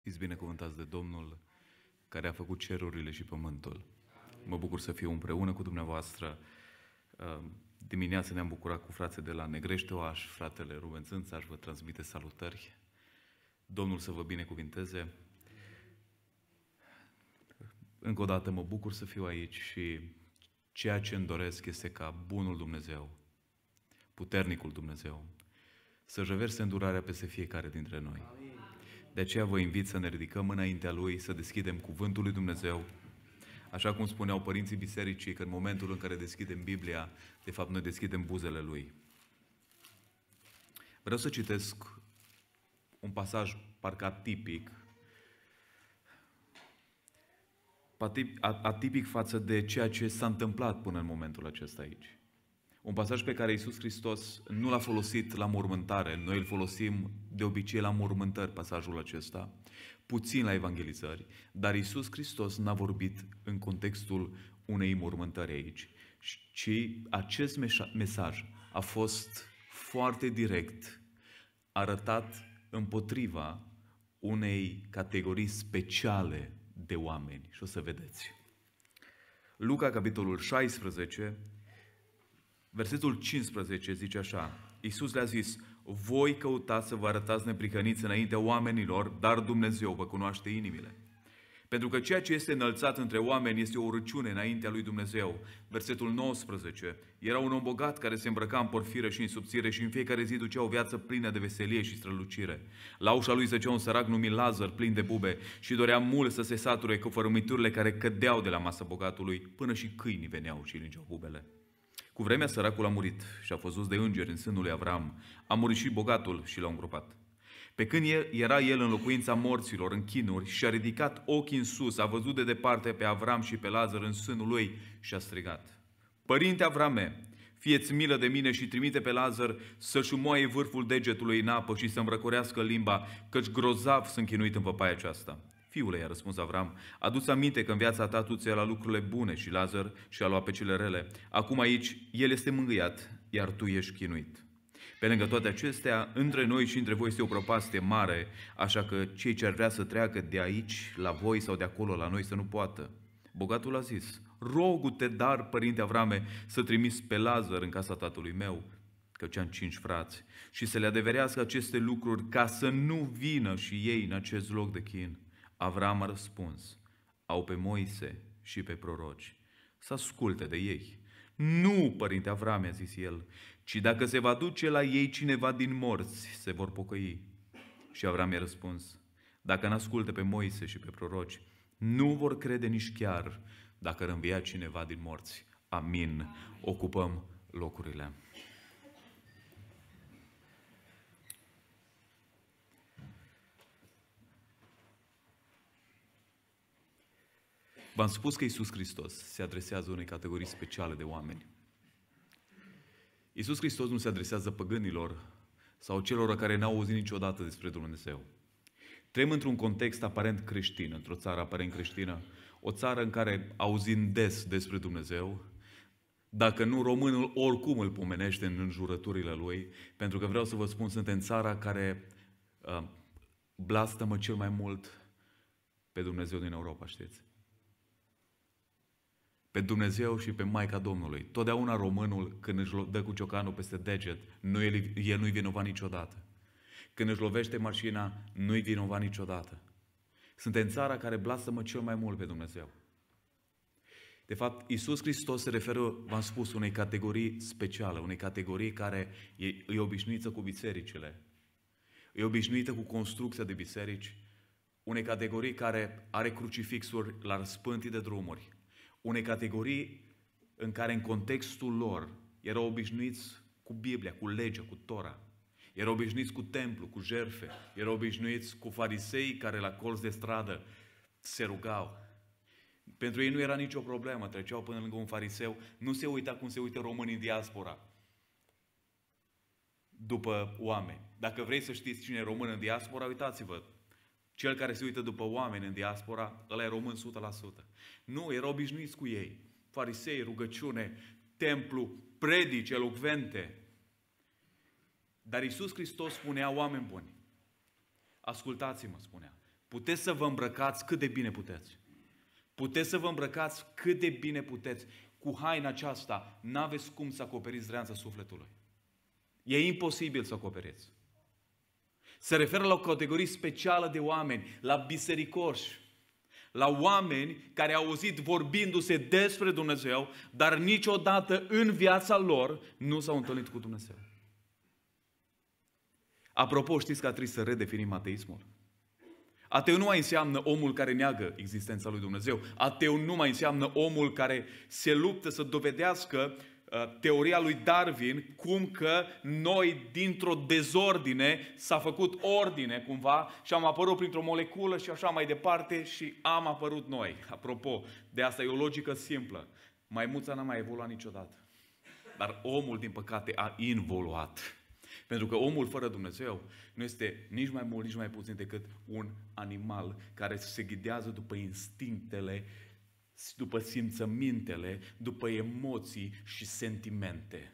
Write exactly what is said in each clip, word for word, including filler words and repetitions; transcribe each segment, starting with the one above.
Fiți binecuvântați de Domnul care a făcut cerurile și pământul. Mă bucur să fiu împreună cu dumneavoastră. Dimineața ne-am bucurat cu frații de la Negrește Oaș, fratele Ruben Țânțaș vă transmite salutări. Domnul să vă binecuvinteze. Încă o dată mă bucur să fiu aici și ceea ce îmi doresc este ca bunul Dumnezeu, puternicul Dumnezeu, să-și reverse îndurarea peste fiecare dintre noi. De aceea vă invit să ne ridicăm înaintea Lui, să deschidem Cuvântul lui Dumnezeu. Așa cum spuneau părinții bisericii, că în momentul în care deschidem Biblia, de fapt noi deschidem buzele Lui. Vreau să citesc un pasaj parcă atipic, atipic față de ceea ce s-a întâmplat până în momentul acesta aici. Un pasaj pe care Iisus Hristos nu l-a folosit la mormântare, noi îl folosim de obicei la mormântări, pasajul acesta, puțin la evangelizări, dar Iisus Hristos n-a vorbit în contextul unei mormântări aici, ci acest mesaj a fost foarte direct arătat împotriva unei categorii speciale de oameni. Și o să vedeți. Luca, capitolul șaisprezece, versetul cincisprezece zice așa: Iisus le-a zis: voi căutați să vă arătați neprihăniți înaintea oamenilor, dar Dumnezeu vă cunoaște inimile. Pentru că ceea ce este înălțat între oameni este o urăciune înaintea lui Dumnezeu. Versetul nouăsprezece. Era un om bogat care se îmbrăca în porfiră și în subțire și în fiecare zi ducea o viață plină de veselie și strălucire. La ușa lui zăcea un sărac numit Lazar, plin de bube, și dorea mult să se sature cu fărâmiturile care cădeau de la masa bogatului, până și câinii veneau și lingeau bubele. Cu vremea săracul a murit și a fost dus de îngeri în sânul lui Avram. A murit și bogatul și l-au îngropat. Pe când era el în locuința morților, în chinuri, și a ridicat ochii în sus, a văzut de departe pe Avram și pe Lazar în sânul lui și a strigat: Părinte Avrame, fie-ți milă de mine și trimite pe Lazar să-și umoaie vârful degetului în apă și să-mi răcorească limba, căci grozav sunt chinuit în văpaia aceasta. Fiule, i-a răspuns Avram, adu-ți aminte că în viața ta tu ți-ai luat lucrurile bune și Lazar și-a luat pe cele rele. Acum aici el este mângâiat, iar tu ești chinuit. Pe lângă toate acestea, între noi și între voi este o prăpastie mare, așa că cei ce ar vrea să treacă de aici la voi sau de acolo la noi să nu poată. Bogatul a zis: rogu-te, dar, părinte Avrame, să trimiți pe Lazar în casa tatălui meu, căci am cinci frați, și să le adeverească aceste lucruri, ca să nu vină și ei în acest loc de chin. Avram a răspuns: au pe Moise și pe proroci, să asculte de ei. Nu, părinte Avram, a zis el, ci dacă se va duce la ei cineva din morți, se vor pocăi. Și Avram i-a răspuns: dacă n-ascultă pe Moise și pe proroci, nu vor crede nici chiar dacă ar învia cineva din morți. Amin. Ocupăm locurile. V-am spus că Iisus Hristos se adresează unei categorii speciale de oameni. Iisus Hristos nu se adresează păgânilor sau celor care n-au auzit niciodată despre Dumnezeu. Trăim într-un context aparent creștin, într-o țară aparent creștină, o țară în care auzim des despre Dumnezeu, dacă nu românul oricum îl pomenește în înjurăturile lui, pentru că vreau să vă spun, suntem țara care uh, blastămă cel mai mult pe Dumnezeu din Europa, știți? Pe Dumnezeu și pe Maica Domnului. Totdeauna românul, când își dă cu ciocanul peste deget, nu, el, el nu-i vinovat niciodată. Când își lovește mașina, nu-i vinovat niciodată. Suntem țara care blastămă cel mai mult pe Dumnezeu. De fapt, Iisus Hristos se referă, v-am spus, unei categorii speciale, unei categorii care e, e obișnuită cu bisericile, e obișnuită cu construcția de biserici, unei categorii care are crucifixuri la răspântii de drumuri, unei categorii în care în contextul lor erau obișnuiți cu Biblia, cu legea, cu Tora. Erau obișnuiți cu templu, cu jertfe. Erau obișnuiți cu farisei care la colț de stradă se rugau. Pentru ei nu era nicio problemă, treceau până lângă un fariseu, nu se uita cum se uită românii în diaspora după oameni. Dacă vrei să știți cine e român în diaspora, uitați-vă. Cel care se uită după oameni în diaspora, ăla e român o sută la sută. Nu, erau obișnuiți cu ei. Farisei, rugăciune, templu, predici elocvente. Dar Iisus Hristos spunea: oameni buni, ascultați-mă, spunea, Puteți să vă îmbrăcați cât de bine puteți. Puteți să vă îmbrăcați cât de bine puteți. Cu haina aceasta n-aveți cum să acoperiți dreanța sufletului. E imposibil să acoperiți. Se referă la o categorie specială de oameni, la bisericoși, la oameni care au auzit vorbindu-se despre Dumnezeu, dar niciodată în viața lor nu s-au întâlnit cu Dumnezeu. Apropo, știți că a trebuit să redefinim ateismul? Ateu nu mai înseamnă omul care neagă existența lui Dumnezeu. Ateu nu mai înseamnă omul care se luptă să dovedească uh, teoria lui Darwin, cum că noi, dintr-o dezordine, s-a făcut ordine cumva și am apărut printr-o moleculă și așa mai departe și am apărut noi. Apropo, de asta e o logică simplă. Maimuța n-a mai evoluat niciodată. Dar omul, din păcate, a involuat. Pentru că omul fără Dumnezeu nu este nici mai mult, nici mai puțin decât un animal care se ghidează după instinctele, după simțămintele, după emoții și sentimente.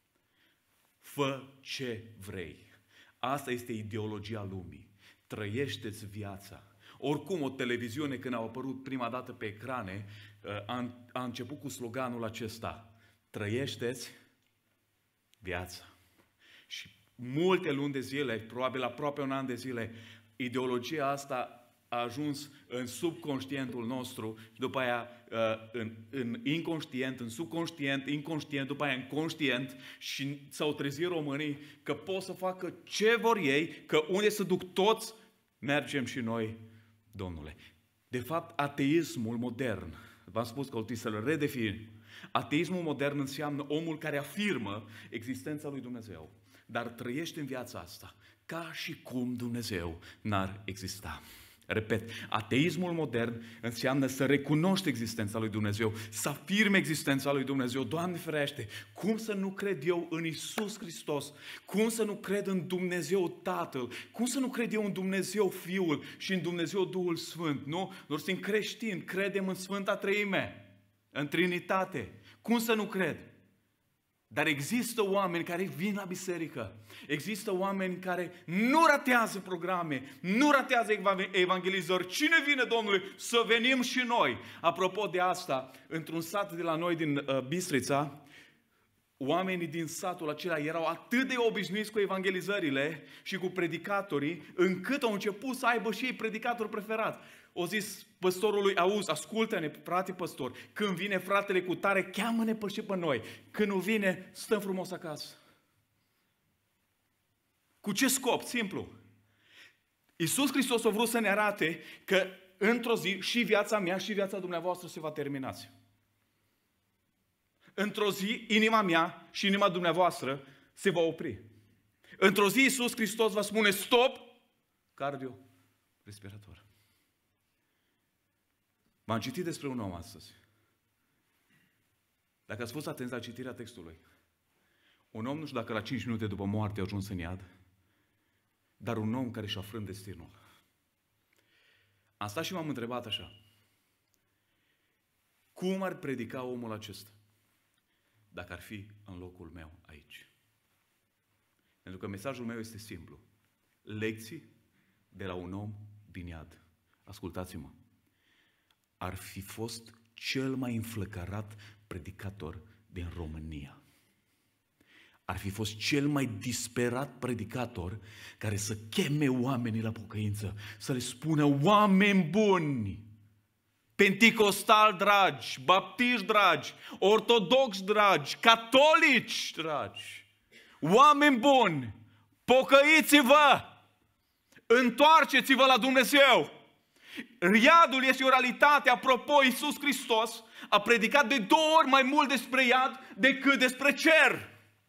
Fă ce vrei. Asta este ideologia lumii. Trăiește-ți viața. Oricum, o televiziune, când a apărut prima dată pe ecrane, a, a început cu sloganul acesta: trăiește-ți viața. Și multe luni de zile, probabil aproape un an de zile, ideologia asta a ajuns în subconștientul nostru și după aia în, în inconștient, în subconștient, inconștient, după aia în conștient și s-au trezit românii că pot să facă ce vor ei, că unde se duc toți, mergem și noi, Domnule. De fapt, ateismul modern, v-am spus că o trebuie să-l redefin, ateismul modern înseamnă omul care afirmă existența lui Dumnezeu, dar trăiește în viața asta ca și cum Dumnezeu n-ar exista. Repet, ateismul modern înseamnă să recunoști existența lui Dumnezeu, să afirme existența lui Dumnezeu. Doamne ferește, cum să nu cred eu în Iisus Hristos? Cum să nu cred în Dumnezeu Tatăl? Cum să nu cred eu în Dumnezeu Fiul și în Dumnezeu Duhul Sfânt? Nu? Doar suntem creștini, credem în Sfânta Treime, în Trinitate. Cum să nu cred? Dar există oameni care vin la biserică, există oameni care nu ratează programe, nu ratează evangelizări. Cine vine, Domnule, să venim și noi? Apropo de asta, într-un sat de la noi din uh, Bistrița, oamenii din satul acela erau atât de obișnuiți cu evangelizările și cu predicatorii, încât au început să aibă și ei predicator preferat. O zis păstorului: auzi, ascultă-ne, frate păstor, când vine fratele cu tare, cheamă-ne pe și pe noi. Când nu vine, stăm frumos acasă. Cu ce scop? Simplu. Iisus Hristos a vrut să ne arate că într-o zi și viața mea și viața dumneavoastră se va termina. Într-o zi, inima mea și inima dumneavoastră se va opri. Într-o zi, Iisus Hristos va spune: stop, cardio-respirator. V-am citit despre un om astăzi. Dacă ați fost atenți la citirea textului, un om, nu știu dacă la cinci minute după moarte a ajuns în iad, dar un om care și-a frânt destinul. Am stat și m-am întrebat așa: cum ar predica omul acesta dacă ar fi în locul meu aici? Pentru că mesajul meu este simplu. Lecții de la un om din iad. Ascultați-mă. Ar fi fost cel mai înflăcărat predicator din România. Ar fi fost cel mai disperat predicator care să cheme oamenii la pocăință, să le spună: oameni buni, penticostali dragi, baptiști dragi, ortodoxi dragi, catolici dragi, oameni buni, pocăiți-vă, întoarceți-vă la Dumnezeu. Iadul este o realitate. Apropo, Iisus Hristos a predicat de două ori mai mult despre iad decât despre cer.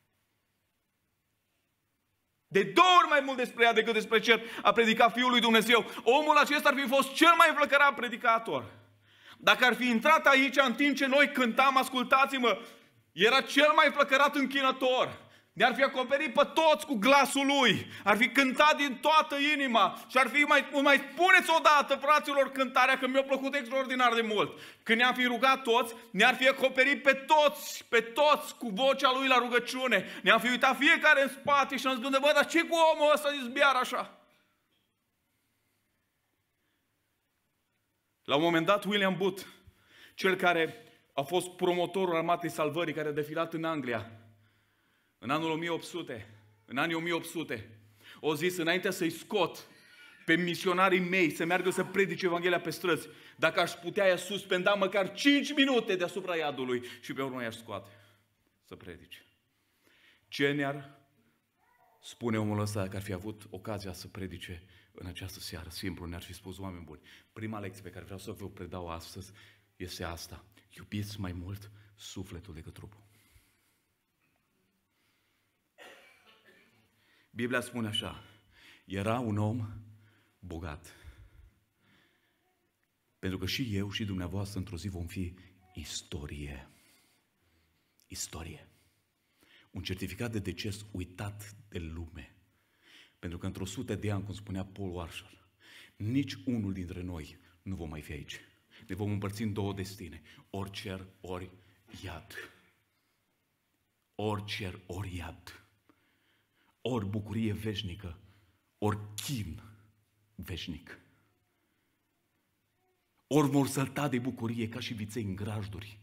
De două ori mai mult despre iad decât despre cer a predicat Fiul lui Dumnezeu. Omul acesta ar fi fost cel mai înflăcărat predicator. Dacă ar fi intrat aici în timp ce noi cântam, ascultați-mă, era cel mai înflăcărat închinător. Ne-ar fi acoperit pe toți cu glasul lui, ar fi cântat din toată inima și ar fi, mai, mai spuneți odată, fraților, cântarea, că mi-a plăcut extraordinar de mult. Când ne-am fi rugat toți, ne-ar fi acoperit pe toți, pe toți cu vocea lui la rugăciune. Ne-am fi uitat fiecare în spate și am zis: bă, dar ce cu omul ăsta izbiar așa? La un moment dat, William Booth, cel care a fost promotorul armatei salvării, care a defilat în Anglia, în anul o mie opt sute, în anii o mie opt sute, a zis, înainte să-i scot pe misionarii mei să meargă să predice Evanghelia pe străzi, dacă aș putea, i-aș suspenda măcar cinci minute deasupra iadului și pe urmă i-aș scoate să predice. Ce ne-ar spune omul ăsta că ar fi avut ocazia să predice în această seară? Simplu, ne-ar fi spus: oameni buni, prima lecție pe care vreau să vă predau astăzi este asta: iubiți mai mult sufletul decât trupul. Biblia spune așa: era un om bogat. Pentru că și eu și dumneavoastră într-o zi vom fi istorie. Istorie. Un certificat de deces uitat de lume. Pentru că într-o sută de ani, cum spunea Paul Washer, nici unul dintre noi nu vom mai fi aici. Ne vom împărți în două destine: ori cer, ori iad. Ori cer, ori iad. Ori bucurie veșnică, ori chin veșnic. Ori vor sălta de bucurie ca și viței în grajduri.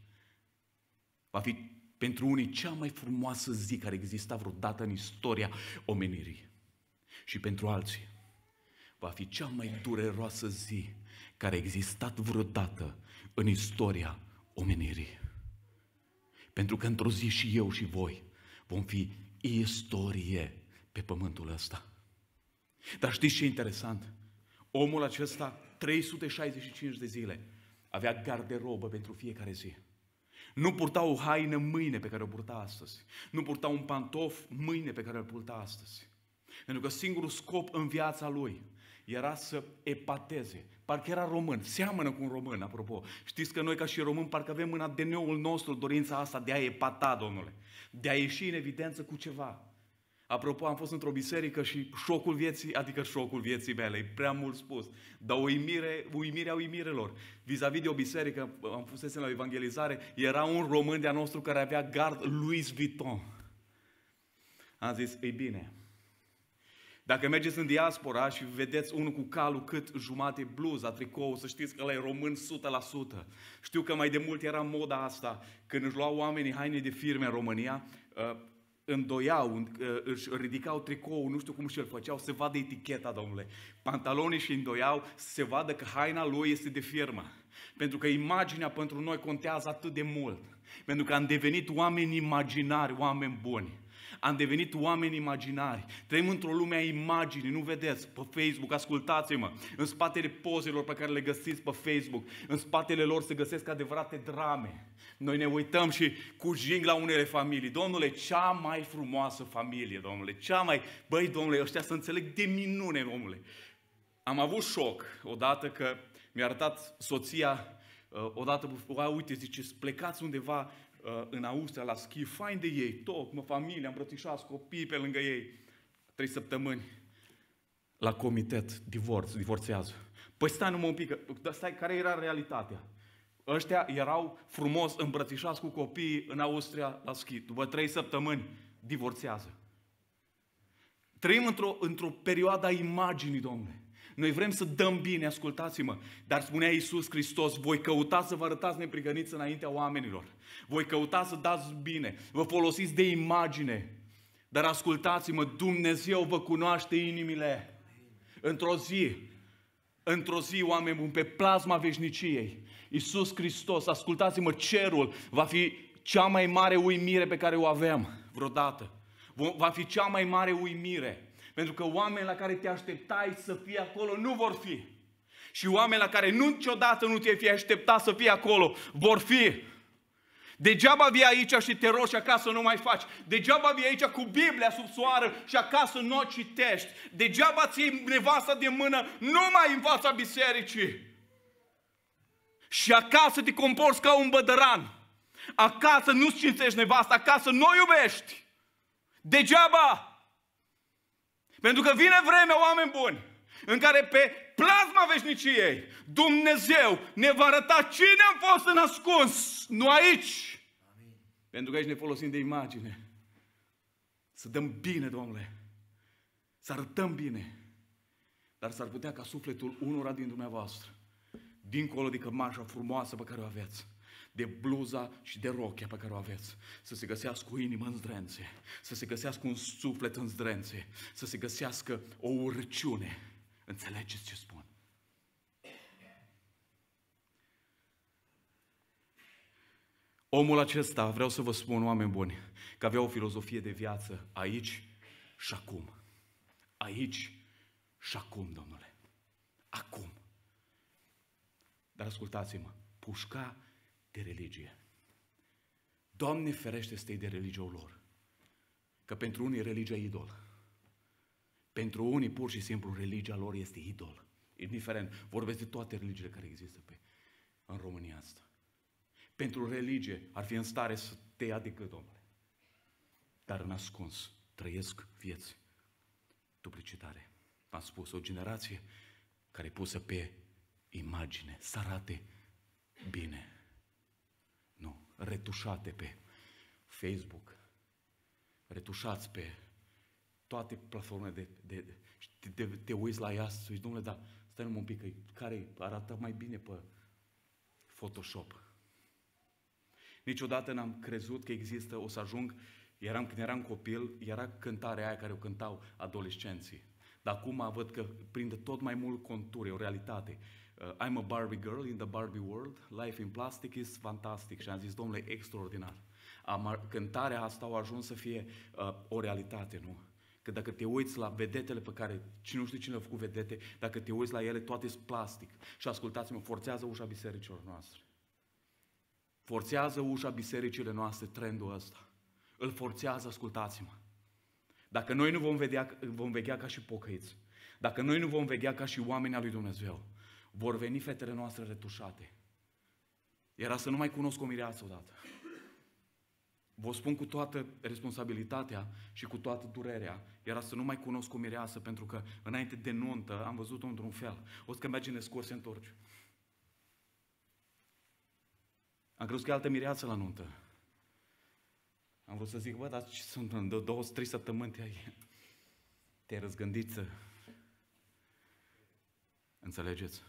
Va fi pentru unii cea mai frumoasă zi care exista vreodată în istoria omenirii. Și pentru alții va fi cea mai dureroasă zi care a existat vreodată în istoria omenirii. Pentru că într-o zi și eu și voi vom fi istorie pe pământul ăsta. Dar știți ce e interesant? Omul acesta, trei sute șaizeci și cinci de zile, avea garderobă pentru fiecare zi. Nu purta o haină mâine pe care o purta astăzi. Nu purta un pantof mâine pe care îl purta astăzi. Pentru că singurul scop în viața lui era să epateze. Parcă era român, seamănă cu un român, apropo. Știți că noi ca și români parcă avem în A D N-ul nostru dorința asta de a epata, domnule. De a ieși în evidență cu ceva. Apropo, am fost într-o biserică și șocul vieții, adică șocul vieții mele, e prea mult spus, dar uimire, uimirea uimirilor. Vis-a-vis de o biserică, am fusese la o evangelizare, era un român de-a nostru care avea gard Louis Vuitton. Am zis: ei bine, dacă mergeți în diaspora și vedeți unul cu calul cât jumate bluza, tricou, să știți că ăla e român o sută la sută. Știu că mai de mult era moda asta, când își luau oamenii haine de firme în România, îndoiau, își ridicau tricoul, nu știu cum și-l făceau, se vadă eticheta, domnule. Pantalonii și îndoiau, se vadă că haina lui este de firmă. Pentru că imaginea pentru noi contează atât de mult. Pentru că am devenit oameni imaginari, oameni buni. Am devenit oameni imaginari. Trăim într-o lume a imaginii, nu vedeți? Pe Facebook, ascultați-mă, în spatele pozelor pe care le găsiți pe Facebook, în spatele lor se găsesc adevărate drame. Noi ne uităm și cu jing la unele familii. Domnule, cea mai frumoasă familie, domnule, cea mai... Băi, domnule, ăștia să înțeleg de minune, domnule. Am avut șoc odată că mi-a arătat soția, odată, uite, zice, plecați undeva în Austria la schi, fain de ei, tot, mă, familia, îmbrățișați copii pe lângă ei. Trei săptămâni la comitet, divorț, divorțează. Păi stai numai un pic, dar stai, care era realitatea? Ăștia erau frumos îmbrățișați cu copiii în Austria la schi. După trei săptămâni, divorțează. Trăim într-o, într-o perioadă a imaginii, domnule. Noi vrem să dăm bine, ascultați-mă, dar spunea Iisus Hristos: voi căutați să vă arătați neprihăniți înaintea oamenilor. Voi căutați să dați bine, vă folosiți de imagine. Dar ascultați-mă, Dumnezeu vă cunoaște inimile. Într-o zi, într-o zi, oameni buni, pe plasma veșniciei, Iisus Hristos, ascultați-mă, cerul va fi cea mai mare uimire pe care o avem vreodată. Va fi cea mai mare uimire. Pentru că oameni la care te așteptai să fie acolo nu vor fi. Și oameni la care nu niciodată nu te-ai fi așteptat să fie acolo vor fi. Degeaba vii aici și te rogi și acasă nu mai faci. Degeaba vii aici cu Biblia sub soară și acasă nu o citești. Degeaba ții nevasta de mână numai în fața bisericii. Și acasă te comporți ca un bădăran. Acasă nu-ți cinstești nevasta, acasă nu o iubești. Degeaba! Pentru că vine vremea, oameni buni, în care pe plasma veșniciei Dumnezeu ne va arăta cine am fost în ascuns, nu aici. Amin. Pentru că aici ne folosim de imagine. Să dăm bine, domnule, să arătăm bine. Dar s-ar putea ca sufletul unora din dumneavoastră dincolo de cămașa frumoasă pe care o aveți, de bluza și de rochia pe care o aveți, să se găsească o inimă în zdrențe, să se găsească un suflet în zdrențe, să se găsească o urăciune. Înțelegeți ce spun? Omul acesta, vreau să vă spun, oameni buni, că avea o filozofie de viață aici și acum. Aici și acum, domnule. Acum. Dar ascultați-mă, pușca de religie. Doamne ferește să de religia lor. Că pentru unii religia e idol. Pentru unii pur și simplu religia lor este idol. Indiferent, vorbesc de toate religiile care există pe, în România asta. Pentru religie ar fi în stare să te ia de gât, domnule. Dar în ascuns trăiesc vieți duplicitare. V-am spus, o generație care e pusă pe imagine, să arate bine. Nu, retușate pe Facebook, retușați pe toate platformele de, de, de, de te uiți la ea și zici, domnule, dar stai un pic, care arată mai bine pe Photoshop. Niciodată n-am crezut că există, o să ajung, eram, când eram copil, era cântarea aia care o cântau adolescenții. Dar acum văd că prinde tot mai mult conturi, o realitate. Uh, I'm a Barbie girl in the Barbie world, life in plastic is fantastic. Și am zis, domnule, extraordinar. Am, cântarea asta a ajuns să fie uh, o realitate, nu? Că dacă te uiți la vedetele pe care, cine nu știe cine le-a făcut vedete, dacă te uiți la ele, toate sunt plastic. Și ascultați-mă, forțează ușa bisericilor noastre. Forțează ușa bisericile noastre trendul ăsta. Îl forțează, ascultați-mă. Dacă noi nu vom, vedea, vom veghea ca și pocăiți, dacă noi nu vom veghea ca și oameni al lui Dumnezeu, vor veni fetele noastre retușate. Era să nu mai cunosc o mireasă odată. Vă spun cu toată responsabilitatea și cu toată durerea, era să nu mai cunosc o mireasă, pentru că înainte de nuntă am văzut-o într-un fel. O să că merge în scurs, se întorce. Am crezut că e altă mireasă la nuntă. Am vrut să zic, bă, dar ce sunt în două, trei săptămâni te-ai, te-ai răzgândit să... Înțelegeți?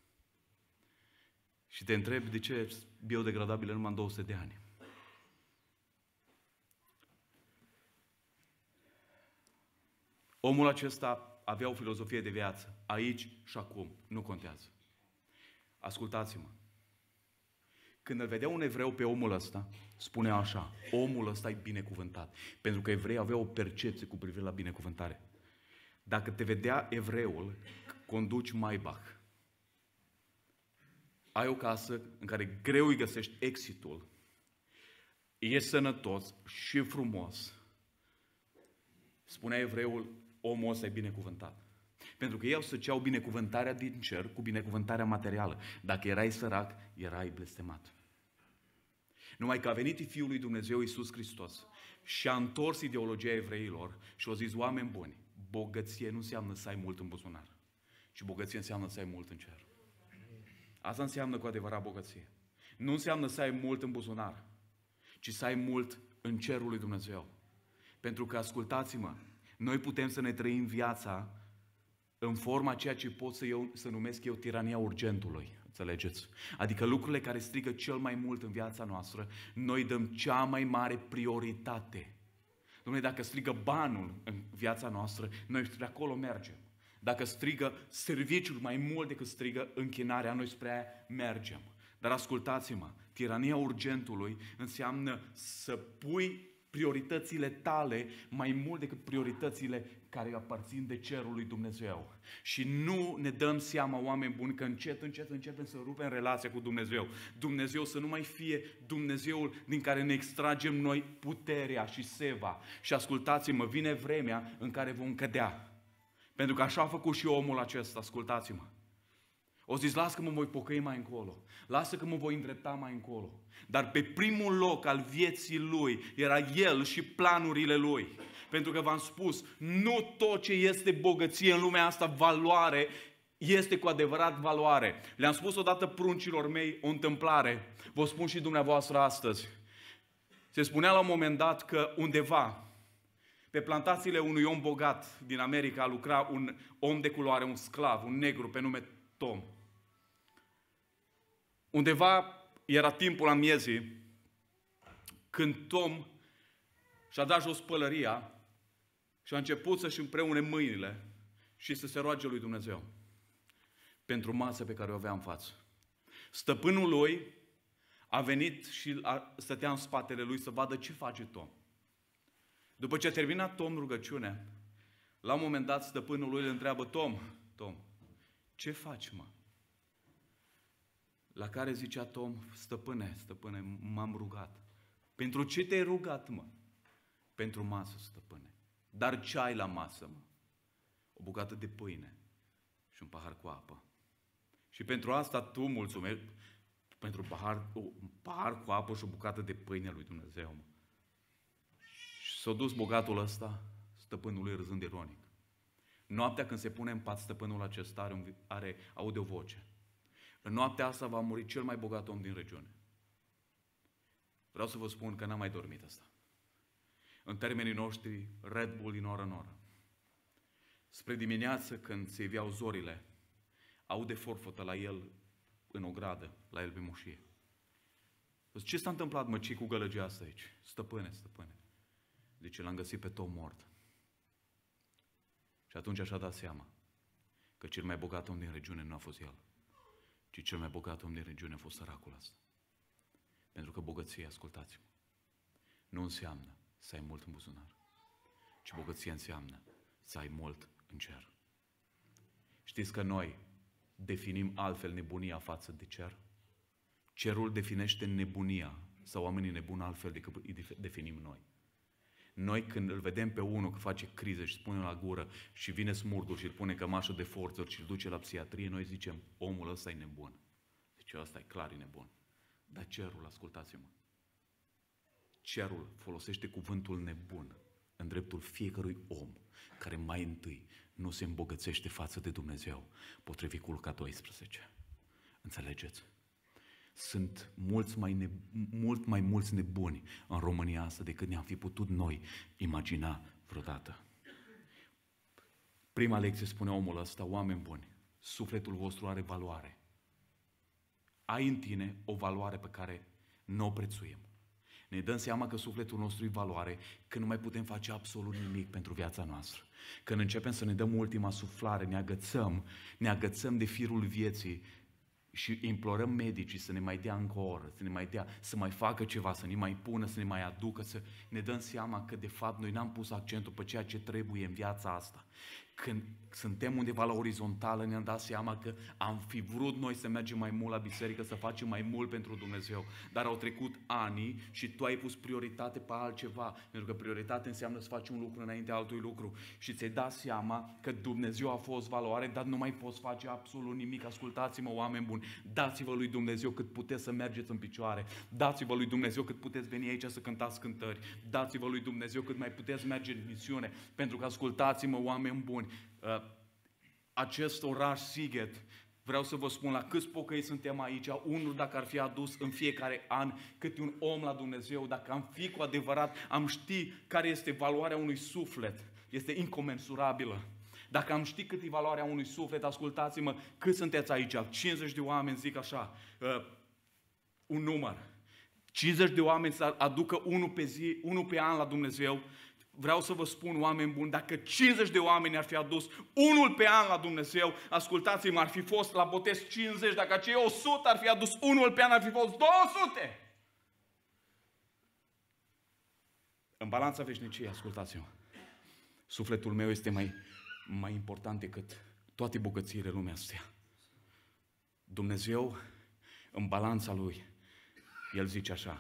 Și te întreb de ce e biodegradabilă numai în două sute de ani. Omul acesta avea o filozofie de viață, aici și acum, nu contează. Ascultați-mă. Când îl vedea un evreu pe omul ăsta, spunea așa, omul ăsta e binecuvântat. Pentru că evreii aveau o percepție cu privire la binecuvântare. Dacă te vedea evreul, conduci Maybach, ai o casă în care greu îi găsești exitul, e sănătos și frumos, spunea evreul, omul ăsta e binecuvântat. Pentru că ei asociau binecuvântarea din cer cu binecuvântarea materială. Dacă erai sărac, erai blestemat. Numai că a venit Fiul lui Dumnezeu Iisus Hristos și a întors ideologia evreilor și a zis, oameni buni, bogăție nu înseamnă să ai mult în buzunar, ci bogăție înseamnă să ai mult în cer. Asta înseamnă cu adevărat bogăție. Nu înseamnă să ai mult în buzunar, ci să ai mult în cerul lui Dumnezeu. Pentru că, ascultați-mă, noi putem să ne trăim viața în forma ceea ce pot să, eu, să numesc eu tirania urgentului. Înțelegeți? Adică lucrurile care strigă cel mai mult în viața noastră, noi dăm cea mai mare prioritate. Dom'le, dacă strigă banul în viața noastră, noi spre acolo mergem. Dacă strigă serviciul mai mult decât strigă închinarea, noi spre aia mergem. Dar ascultați-mă, tirania urgentului înseamnă să pui prioritățile tale mai mult decât prioritățile care aparțin de cerul lui Dumnezeu. Și nu ne dăm seama, oameni buni, că încet, încet începem să rupem relația cu Dumnezeu. Dumnezeu să nu mai fie Dumnezeul din care ne extragem noi puterea și seva. Și ascultați-mă, vine vremea în care vom cădea. Pentru că așa a făcut și omul acesta, ascultați-mă. O zis, lasă că mă voi pocăi mai încolo, lasă că mă voi îndrepta mai încolo. Dar pe primul loc al vieții lui era el și planurile lui. Pentru că v-am spus, nu tot ce este bogăție în lumea asta, valoare, este cu adevărat valoare. Le-am spus odată pruncilor mei o întâmplare, vă spun și dumneavoastră astăzi. Se spunea la un moment dat că undeva, pe plantațiile unui om bogat din America, lucra un om de culoare, un sclav, un negru pe nume Tom. undeva era timpul amiezii, când Tom și-a dat jos pălăria și a început să-și împreune mâinile și să se roage lui Dumnezeu pentru masa pe care o avea în față. Stăpânul lui a venit și a, stătea în spatele lui să vadă ce face Tom. După ce a terminat Tom rugăciunea, la un moment dat stăpânul lui îl întreabă: Tom, Tom, ce faci, mă? La care zicea Tom: stăpâne, stăpâne, m-am rugat. Pentru ce te-ai rugat, mă? Pentru masă, stăpâne. Dar ce ai la masă, mă? O bucată de pâine și un pahar cu apă. Și pentru asta tu mulțumești, pentru pahar, un pahar cu apă și o bucată de pâine lui Dumnezeu, mă. Și s-a dus bogatul ăsta, stăpânul lui râzând ironic. Noaptea când se pune în pat, stăpânul acesta are, un, are aude o voce. În noaptea asta va muri cel mai bogat om din regiune. Vreau să vă spun că n-am mai dormit asta. În termenii noștri, Red Bull din oră în oră. Spre dimineață, când se iveau zorile, aude forfotă la el în ogradă, la el pe moșie. Ce s-a întâmplat, mă, ce cu gălăgia asta aici? Stăpâne, stăpâne. Zice, l-am găsit pe Tom mort. Și atunci și-a dat seama că cel mai bogat om din regiune nu a fost el, ci cel mai bogat om din regiune a fost săracul ăsta. Pentru că bogăția, ascultați-mă, nu înseamnă să ai mult în buzunar, ci bogăția înseamnă să ai mult în cer. Știți că noi definim altfel nebunia față de cer? Cerul definește nebunia sau oamenii nebuni altfel decât îi definim noi. Noi când îl vedem pe unul că face criză și spune la gură și vine smurdul și îl pune cămașă de forță și îl duce la psihiatrie, noi zicem, omul ăsta e nebun. Deci ăsta e clar, e nebun. Dar cerul, ascultați-mă, cerul folosește cuvântul nebun în dreptul fiecărui om care mai întâi nu se îmbogățește față de Dumnezeu, potrivit cu Luca doisprezece. Înțelegeți? Sunt mulți mai ne, mult mai mulți nebuni în România asta decât ne-am fi putut noi imagina vreodată. Prima lecție spune omul ăsta: oameni buni, sufletul vostru are valoare. Ai în tine o valoare pe care nu o prețuim. Ne dăm seama că sufletul nostru e valoare când nu mai putem face absolut nimic pentru viața noastră. Când începem să ne dăm ultima suflare, ne agățăm, ne agățăm de firul vieții și implorăm medicii să ne mai dea încă o oră, să ne mai dea, să mai facă ceva, să ne mai pună, să ne mai aducă, să ne dăm seama că de fapt noi n-am pus accentul pe ceea ce trebuie în viața asta. Când suntem undeva la orizontală, ne-am dat seama că am fi vrut noi să mergem mai mult la biserică, să facem mai mult pentru Dumnezeu, dar au trecut ani și tu ai pus prioritate pe altceva, pentru că prioritate înseamnă să faci un lucru înainte altui lucru și ți-ai dat seama că Dumnezeu a fost valoare, dar nu mai poți face absolut nimic. Ascultați-mă, oameni buni, dați-vă lui Dumnezeu cât puteți să mergeți în picioare, dați-vă lui Dumnezeu cât puteți veni aici să cântați cântări, dați-vă lui Dumnezeu cât mai puteți merge în misiune, pentru că ascultați-mă, oameni buni, acest oraș Sighet, vreau să vă spun la câți pocăi suntem aici, unul dacă ar fi adus în fiecare an câte un om la Dumnezeu, dacă am fi cu adevărat, am ști care este valoarea unui suflet, este incomensurabilă. Dacă am ști cât e valoarea unui suflet, ascultați-mă, cât sunteți aici, cincizeci de oameni, zic așa, uh, un număr, cincizeci de oameni să aducă unul pe zi, unul pe an la Dumnezeu. Vreau să vă spun, oameni buni, dacă cincizeci de oameni ar fi adus unul pe an la Dumnezeu, ascultați-mă, ar fi fost la botez cincizeci, dacă acei o sută ar fi adus unul pe an, ar fi fost două sute. În balanța veșniciei, ascultați-mă, sufletul meu este mai, mai important decât toate bogățiile lumea astea. Dumnezeu, în balanța Lui, El zice așa: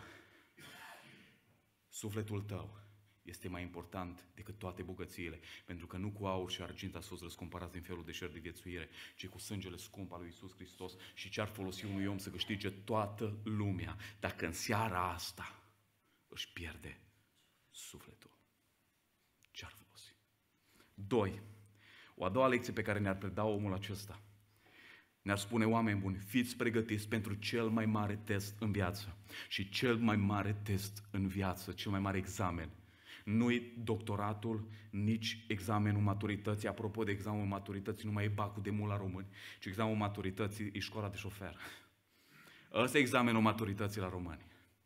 sufletul tău este mai important decât toate bogățiile, pentru că nu cu aur și argint ați fost răscumpărați din felul de șer de viețuire, ci cu sângele scump al lui Iisus Hristos. Și ce ar folosi unui om să câștige toată lumea dacă în seara asta își pierde sufletul? Ce ar folosi? Doi. O a doua lecție pe care ne-ar preda omul acesta, ne-ar spune: oameni buni, fiți pregătiți pentru cel mai mare test în viață. Și cel mai mare test în viață, cel mai mare examen, nu-i doctoratul, nici examenul maturității. Apropo de examenul maturității, nu mai e bacul de mult la români, ci examenul maturității e școala de șofer. Ăsta e examenul maturității la romani.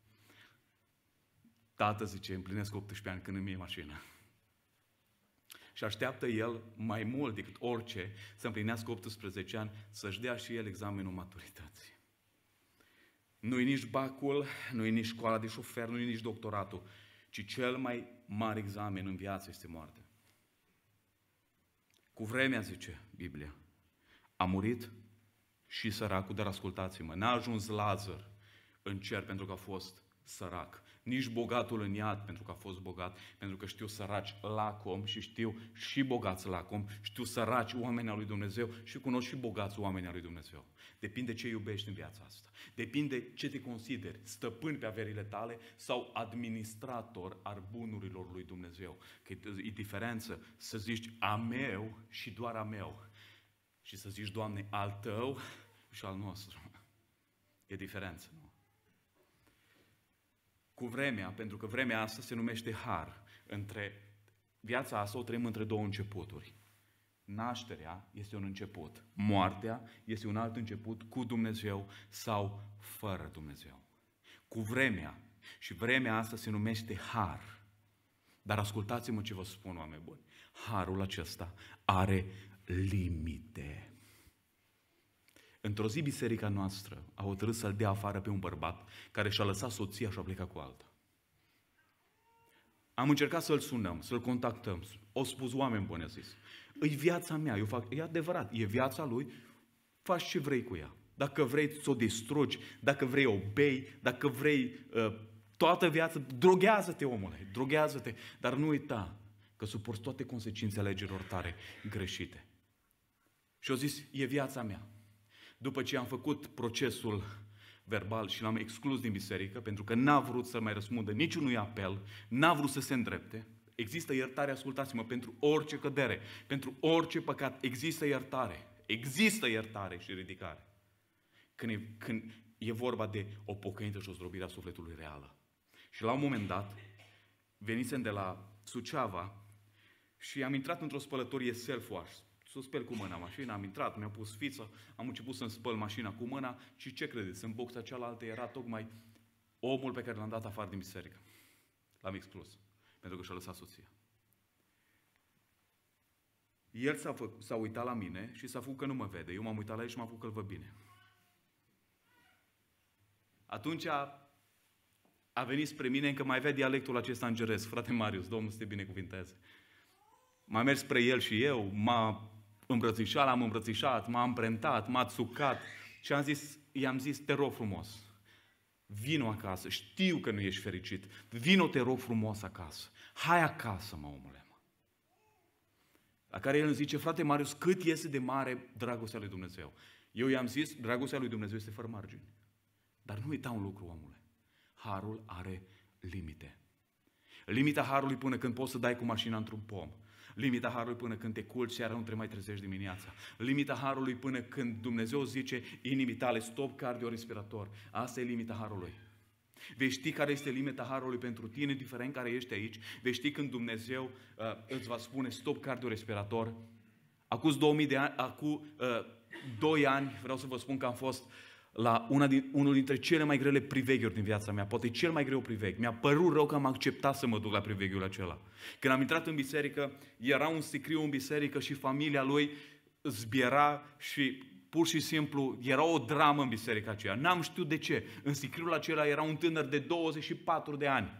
Tată zice, împlinesc optsprezece ani când îmi iei mașina. Și așteaptă el mai mult decât orice să împlinească optsprezece ani, să-și dea și el examenul maturității. Nu-i nici bacul, nu-i nici școala de șofer, nu-i nici doctoratul, ci cel mai mare examen în viață este moartea. Cu vremea, zice Biblia, a murit și săracul, dar ascultați-mă, n-a ajuns Lazar în cer pentru că a fost sărac, nici bogatul în iad pentru că a fost bogat, pentru că știu săraci lacom și știu și bogați lacom, știu săraci oameni al lui Dumnezeu și cunosc și bogați oameni al lui Dumnezeu. Depinde ce iubești în viața asta. Depinde ce te consideri, stăpân pe averile tale sau administrator al bunurilor lui Dumnezeu. Că e diferență să zici a meu și doar a meu și să zici, Doamne, al tău și al nostru. E diferență, nu? Cu vremea, pentru că vremea asta se numește har, între viața asta o trăim între două începuturi. Nașterea este un început, moartea este un alt început cu Dumnezeu sau fără Dumnezeu. Cu vremea, și vremea asta se numește har. Dar ascultați-mă ce vă spun, oameni buni, harul acesta are limite. Într-o zi biserica noastră a hotărât să-l dea afară pe un bărbat care și-a lăsat soția și a plecat cu alta. Am încercat să-l sunăm, să-l contactăm. O spus, oameni buni, a zis, e viața mea, eu fac, e adevărat, e viața lui, faci ce vrei cu ea. Dacă vrei să o distrugi, dacă vrei o bei, dacă vrei uh, toată viața, droghează-te, omule, droghează-te, dar nu uita că suporți toate consecințele alegerilor tale greșite. Și au zis, e viața mea. După ce am făcut procesul verbal și l-am exclus din biserică, pentru că n-a vrut să mai răspundă niciunui apel, n-a vrut să se îndrepte, există iertare, ascultați-mă, pentru orice cădere, pentru orice păcat, există iertare. Există iertare și ridicare. Când e, când e vorba de o pocăință și o zdrobire a sufletului reală. Și la un moment dat, venisem de la Suceava și am intrat într-o spălătorie self-wash. Să spăl cu mâna mașina, am intrat, mi-a pus fiță, am început să-mi spăl mașina cu mâna și ce credeți? În boxa cealaltă era tocmai omul pe care l-am dat afară din biserică. L-am exclus, pentru că și-a lăsat soția. El s-a, fă, s-a uitat la mine și s-a făcut că nu mă vede. Eu m-am uitat la el și m-am făcut că îl văd bine. Atunci a, a venit spre mine, încă mai avea dialectul acesta îngeresc. Frate Marius, Domnul să te binecuvinteze. M-a mers spre el și eu, m-a îmbrățișat, l-am îmbrățișat, m-a amprentat, m-a țucat și am zis, i-am zis, te rog frumos, vino acasă, știu că nu ești fericit, vino, te rog frumos acasă, hai acasă, mă, omule. Mă. La care el îmi zice, frate Marius, cât este de mare dragostea lui Dumnezeu? Eu i-am zis, dragostea lui Dumnezeu este fără margini. Dar nu uita un lucru, omule, harul are limite. Limita harului până când poți să dai cu mașina într-un pom. Limita harului până când te culci seara, nu trebuie mai trezești dimineața. Limita harului până când Dumnezeu zice inimii tale, stop cardiorespirator. Asta e limita harului. Vei ști care este limita harului pentru tine, indiferent care ești aici. Vei ști când Dumnezeu uh, îți va spune stop cardiorespirator. Acum două mii de ani, acum uh, doi ani, vreau să vă spun că am fost la una din, unul dintre cele mai grele priveghiuri din viața mea, poate cel mai greu privegh. Mi-a părut rău că am acceptat să mă duc la priveghiul acela. Când am intrat în biserică, era un sicriu în biserică și familia lui zbiera și pur și simplu era o dramă în biserica aceea. N-am știut de ce. În sicriul acela era un tânăr de douăzeci și patru de ani.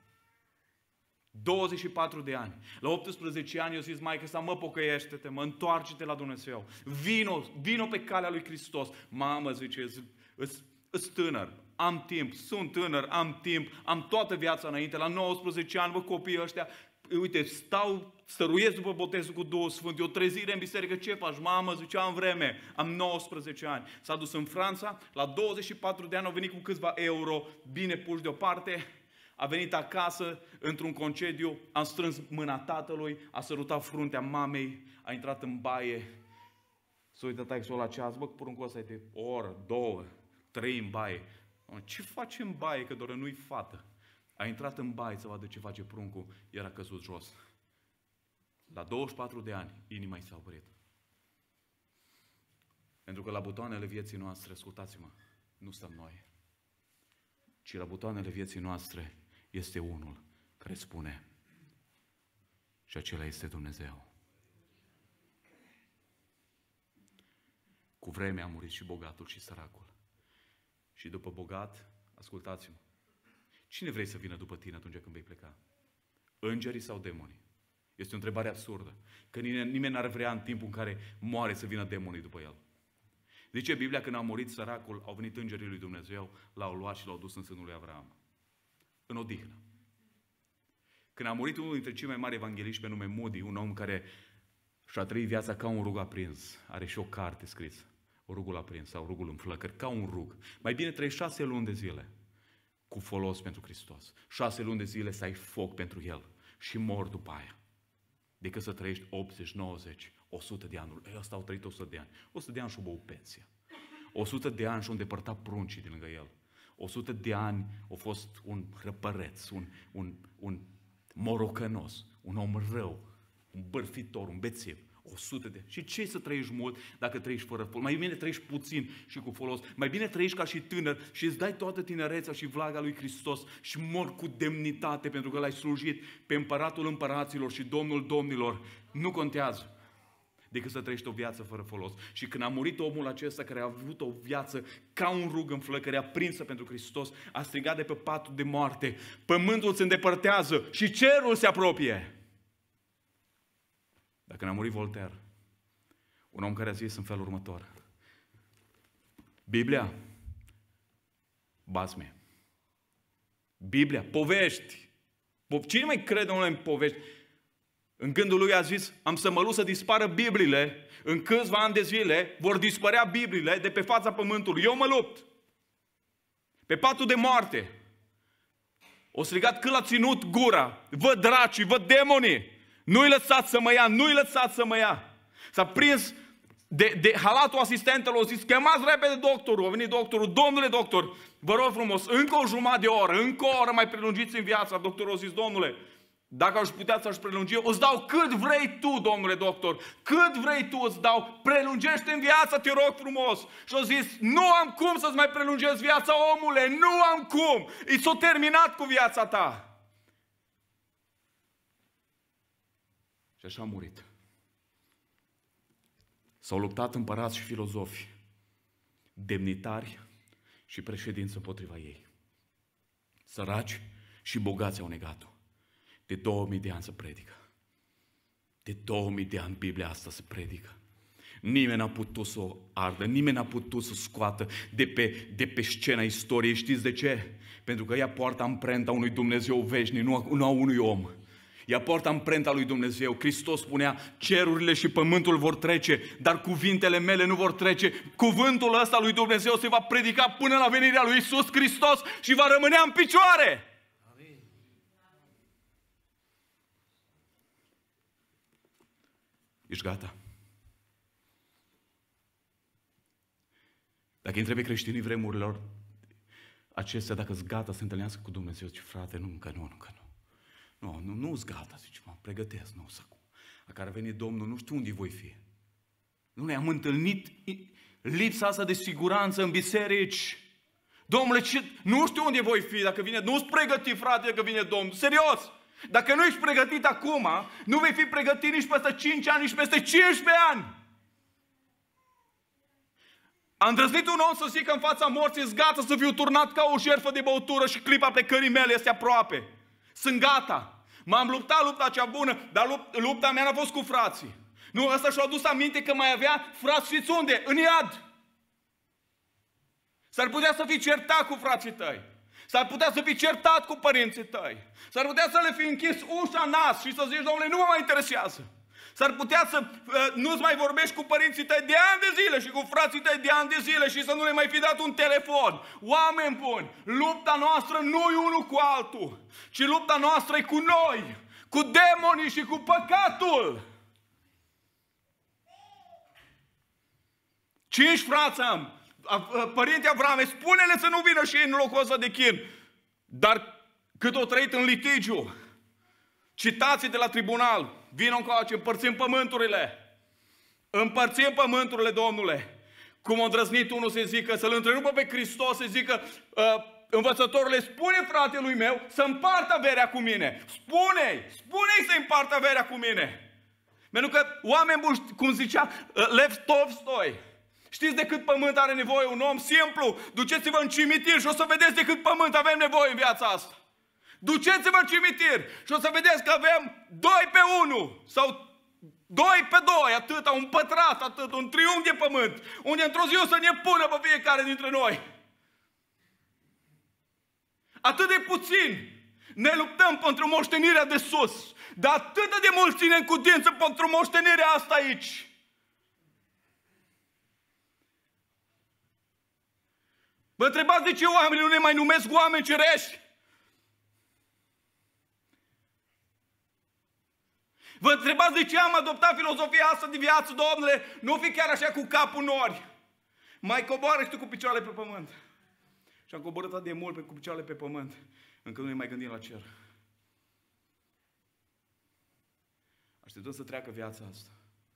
douăzeci și patru de ani. La optsprezece ani eu zis, maică sa, mă pocăiește-te, mă întoarce-te la Dumnezeu. Vino, vino pe calea lui Hristos. Mamă, zice, îs tânăr, am timp, sunt tânăr, am timp, am toată viața înainte. La nouăsprezece ani, vă, copiii ăștia, uite, stau, stăruiesc după botezul cu Duhul Sfânt, e o trezire în biserică, ce faci? Mamă, zice, am vreme, am nouăsprezece ani. S-a dus în Franța, la douăzeci și patru de ani au venit cu câțiva euro bine puși deoparte. A venit acasă, într-un concediu, a strâns mâna tatălui, a sărutat fruntea mamei, a intrat în baie, s-a uitat taică-sul la ceas, bă, poruncul ăsta e de o oră, două, trei în baie. Ce face în baie, că doar nu-i fată? A intrat în baie să vadă ce face pruncul, era căzut jos. La douăzeci și patru de ani, inima i s-a oprit. Pentru că la butoanele vieții noastre, ascultați-mă, nu stăm noi, ci la butoanele vieții noastre este unul care spune: și acela este Dumnezeu. Cu vremea a murit și bogatul și săracul. Și după bogat, ascultați-mă, cine vrei să vină după tine atunci când vei pleca? Îngerii sau demonii? Este o întrebare absurdă. Că nimeni n-ar vrea în timpul în care moare să vină demonii după el. Zice Biblia, când a murit săracul, au venit îngerii lui Dumnezeu, l-au luat și l-au dus în sânul lui Avram. În odihnă. Când a murit unul dintre cei mai mari evangeliști pe nume Moody, un om care și-a trăit viața ca un rug aprins, are și o carte scrisă, rugul aprins sau rugul în flăcări, ca un rug. Mai bine trăi șase luni de zile cu folos pentru Hristos. Șase luni de zile să ai foc pentru El și mor după aia. Decât să trăiești optzeci, nouăzeci, o sută de ani. Ei, ăsta au trăit o sută de ani. o sută de ani și-o băut pensia. o sută de ani și-o îndepărtat pruncii din lângă el. o sută de ani a fost un răpăreț, un, un, un morocănos, un om rău, un bârfitor, un bețiv. o sută de ani. Și ce să trăiești mult dacă trăiești fără folos? Mai bine trăiești puțin și cu folos. Mai bine trăiești ca și tânăr și îți dai toată tinerețea și vlaga lui Hristos și mor cu demnitate pentru că l-ai slujit pe Împăratul Împăraților și Domnul Domnilor. Nu contează decât să trăiești o viață fără folos. Și când a murit omul acesta care a avut o viață ca un rug în flăcări, aprinsă pentru Hristos, a strigat de pe patul de moarte: pământul se îndepărtează și cerul se apropie. Dacă n-a murit Voltaire, un om care a zis în felul următor: Biblia, basme. Biblia, povești. Cine mai crede omule în povești? În gândul lui a zis: am să mă lupt să dispară Bibliile, în câțiva ani de zile vor dispărea Bibliile de pe fața pământului. Eu mă lupt. Pe patul de moarte. O strigat cât l-a ținut gura: văd dracii, văd demonii. Nu-i lăsați să mă ia, nu-i lăsați să mă ia. S-a prins de, de halatul asistentelor, a zis: chemați repede doctorul. A venit doctorul: domnule doctor, vă rog frumos, încă o jumătate de oră, încă o oră mai prelungiți în viața. Doctorul a zis: domnule, dacă aș putea să-și prelungi, îți dau cât vrei tu, domnule doctor, cât vrei tu îți dau, prelungește în viață, te rog frumos. Și a zis: nu am cum să-ți mai prelungesc viața, omule, nu am cum, i s-a terminat cu viața ta. Și așa a murit. S-au luptat împărați și filozofi, demnitari și președinți împotriva ei. Săraci și bogați au negat-o. De două mii de ani se predică. De două mii de ani Biblia asta se predică. Nimeni n-a putut să o ardă, nimeni n-a putut să o scoată de pe, de pe scena istoriei. Știți de ce? Pentru că ea poartă amprenta unui Dumnezeu veșnic, nu a, nu a unui om. Ea poartă amprenta lui Dumnezeu. Hristos spunea: cerurile și pământul vor trece, dar cuvintele mele nu vor trece. Cuvântul ăsta lui Dumnezeu se va predica până la venirea lui Iisus Hristos și va rămâne în picioare. Amin. Ești gata? Dacă întrebi creștinii vremurilor acestea dacă sunt gata să se întâlnească cu Dumnezeu, zice: frate, nu, încă nu, încă nu. Nu, nu, nu-s gata, zice, mă pregătesc, nu, să acum. La care a venit Domnul, nu știu unde voi fi. Nu ne-am întâlnit lipsa asta de siguranță în biserici. Domnule, ce, nu știu unde voi fi dacă vine, nu-s pregătit, frate, dacă vine Domnul. Serios! Dacă nu ești pregătit acum, nu vei fi pregătit nici peste cinci ani, nici peste cincisprezece ani. A îndrăznit un om să zică în fața morții: sunt gata să fiu turnat ca o jertfă de băutură și clipa plecării mele este aproape. Sunt gata. M-am luptat lupta cea bună, dar lupta mea n-a fost cu frații. Nu, ăsta și-a adus aminte că mai avea frați, știți unde? În iad. S-ar putea să fii certat cu frații tăi. S-ar putea să fii certat cu părinții tăi. S-ar putea să le fi închis ușa nas și să zici: domnule, nu mă mai interesează. S-ar putea să uh, nu-ți mai vorbești cu părinții tăi de ani de zile și cu frații tăi de ani de zile și să nu le mai fi dat un telefon. Oameni buni, lupta noastră nu e unul cu altul, ci lupta noastră e cu noi, cu demonii și cu păcatul. Cinci frați am. Părinte Avrame, spune-le să nu vină și ei în locul ăsta de chin. Dar cât o trăit în litigiu, citații de la tribunal, vină încoace, împărțim pământurile. Împărțim pământurile, domnule. Cum a îndrăznit unul să zică, să-L întrerupă pe Hristos, să zică, uh, învățătorule, spune fratelui meu să împartă averea cu mine. Spune-i, spune-i să împartă averea cu mine. Pentru că oameni buni, cum zicea uh, Lev Tolstoi, știți de cât pământ are nevoie un om? Simplu, duceți-vă în cimitir și o să vedeți de cât pământ avem nevoie în viața asta. Duceți-vă în cimitir și o să vedeți că avem doi pe unu sau doi pe doi, atâta, un pătrat, atât, un triunghi de pământ, unde într-o zi o să ne pună pe fiecare dintre noi. Atât de puțin ne luptăm pentru moștenirea de sus, dar atât de mult ținem cu dință pentru moștenirea asta aici. Vă întrebați de ce oamenii nu ne mai numesc oameni cerești? Vă întrebați de ce am adoptat filozofia asta de viață, Domnule? Nu fi chiar așa cu capul nori. Mai coboară și tu cu picioarele pe pământ. Și am coborât atât de mult pe, cu picioarele pe pământ, încât nu ne mai gândim la cer. Așteptăm să treacă viața asta.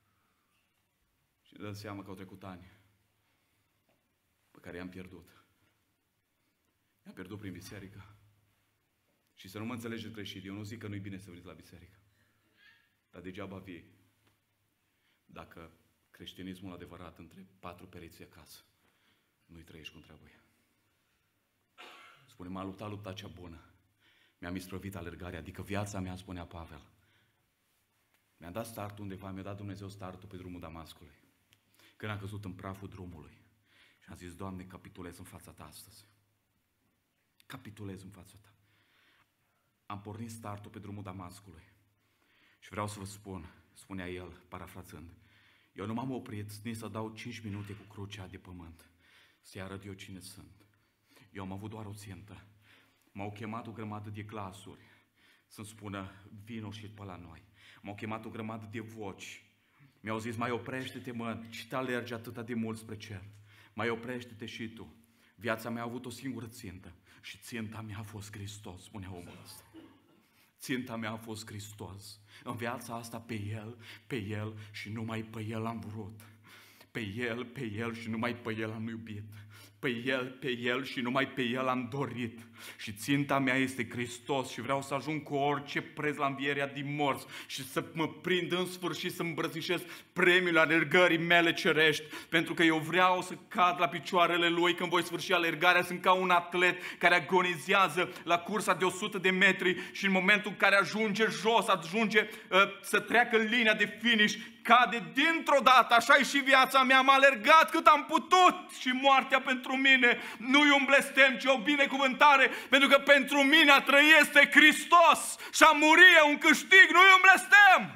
Și ne dăm seama că au trecut ani pe care i-am pierdut. I-am pierdut prin biserică. Și să nu mă înțelegeți greșit, eu nu zic că nu-i bine să veniți la biserică. Dar degeaba vii dacă creștinismul adevărat între patru pereți acasă nu-i trăiești cum trebuie. Spune, m-a luptat lupta cea bună. Mi-am isprăvit alergarea, adică viața mea, spunea Pavel. Mi-a dat startul undeva, mi-a dat Dumnezeu startul pe drumul Damascului. Când am căzut în praful drumului. Și am zis, Doamne, capitulez în fața Ta astăzi. Capitulez în fața Ta. Am pornit startul pe drumul Damascului. Și vreau să vă spun, spunea el, parafrazând, eu nu m-am oprit nici să dau cinci minute cu crucea de pământ, să-i arăt eu cine sunt. Eu am avut doar o țintă. M-au chemat o grămadă de glasuri să-mi spună, vino și pe la noi. M-au chemat o grămadă de voci. Mi-au zis, mai oprește-te, mă, ce te alergi atâta de mult spre cer? Mai oprește-te și tu. Viața mea a avut o singură țintă și ținta mea a fost Hristos, spunea omul ăsta. Ținta mea a fost Hristos. În viața asta pe El, pe El și numai pe El am vrut. Pe El, pe El și numai pe El am iubit. Pe El, pe El și numai pe El am dorit. Și ținta mea este Hristos și vreau să ajung cu orice preț la învierea din morți și să mă prind în sfârșit să îmbrățișez premiul alergării mele cerești, pentru că eu vreau să cad la picioarele Lui când voi sfârși alergarea. Sunt ca un atlet care agonizează la cursa de o sută de metri și în momentul în care ajunge jos, ajunge uh, să treacă în linia de finish, cade dintr-o dată. Așa-i și viața mea, am alergat cât am putut și moartea pentru mine nu-i un blestem, ci o binecuvântare, pentru că pentru mine a trăi este Hristos și a muri e un câștig, nu-i un blestem.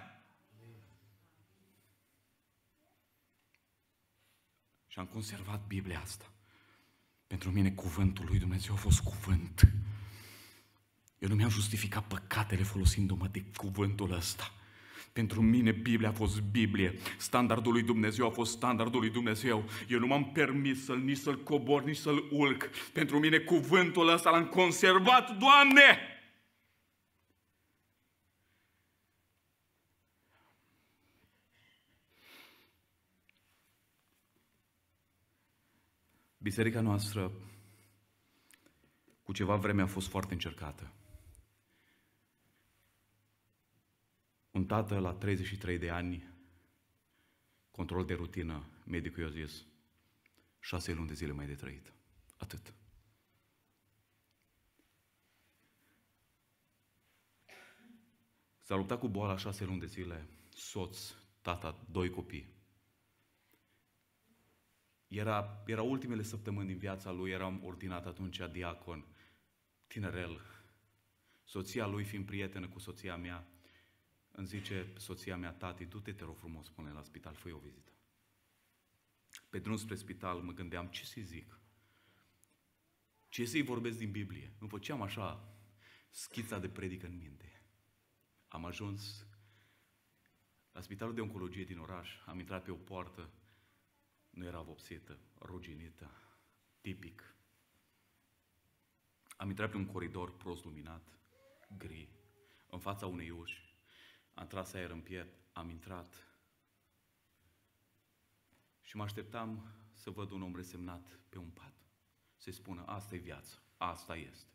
Și am conservat Biblia asta. Pentru mine cuvântul lui Dumnezeu a fost cuvânt. Eu nu mi-am justificat păcatele folosindu-mă de cuvântul ăsta. Pentru mine Biblia a fost Biblie, standardul lui Dumnezeu a fost standardul lui Dumnezeu. Eu nu m-am permis să-l, nici să-l cobor, nici să-l ulc. Pentru mine cuvântul ăsta l-am conservat, Doamne! Biserica noastră cu ceva vreme a fost foarte încercată. Un tată la treizeci și trei de ani, control de rutină, medicul i-a zis, șase luni de zile mai de trăit. Atât. S-a luptat cu boala șase luni de zile, soț, tata, doi copii. Era, era ultimele săptămâni din viața lui, eram ordinat atunci diacon, tinerel. Soția lui, fiind prietenă cu soția mea, îmi zice soția mea, tati, du-te, te rog frumos, spune la spital, fă-i o vizită. Pe drum spre spital mă gândeam, ce să-i zic? Ce să-i vorbesc din Biblie? Îmi făceam așa schița de predică în minte. Am ajuns la spitalul de oncologie din oraș, am intrat pe o poartă, nu era vopsită, ruginită, tipic. Am intrat pe un coridor prost luminat, gri, în fața unei uși. Am tras aer în piept, am intrat și mă așteptam să văd un om resemnat pe un pat. Să-i spună, asta e viața, asta este.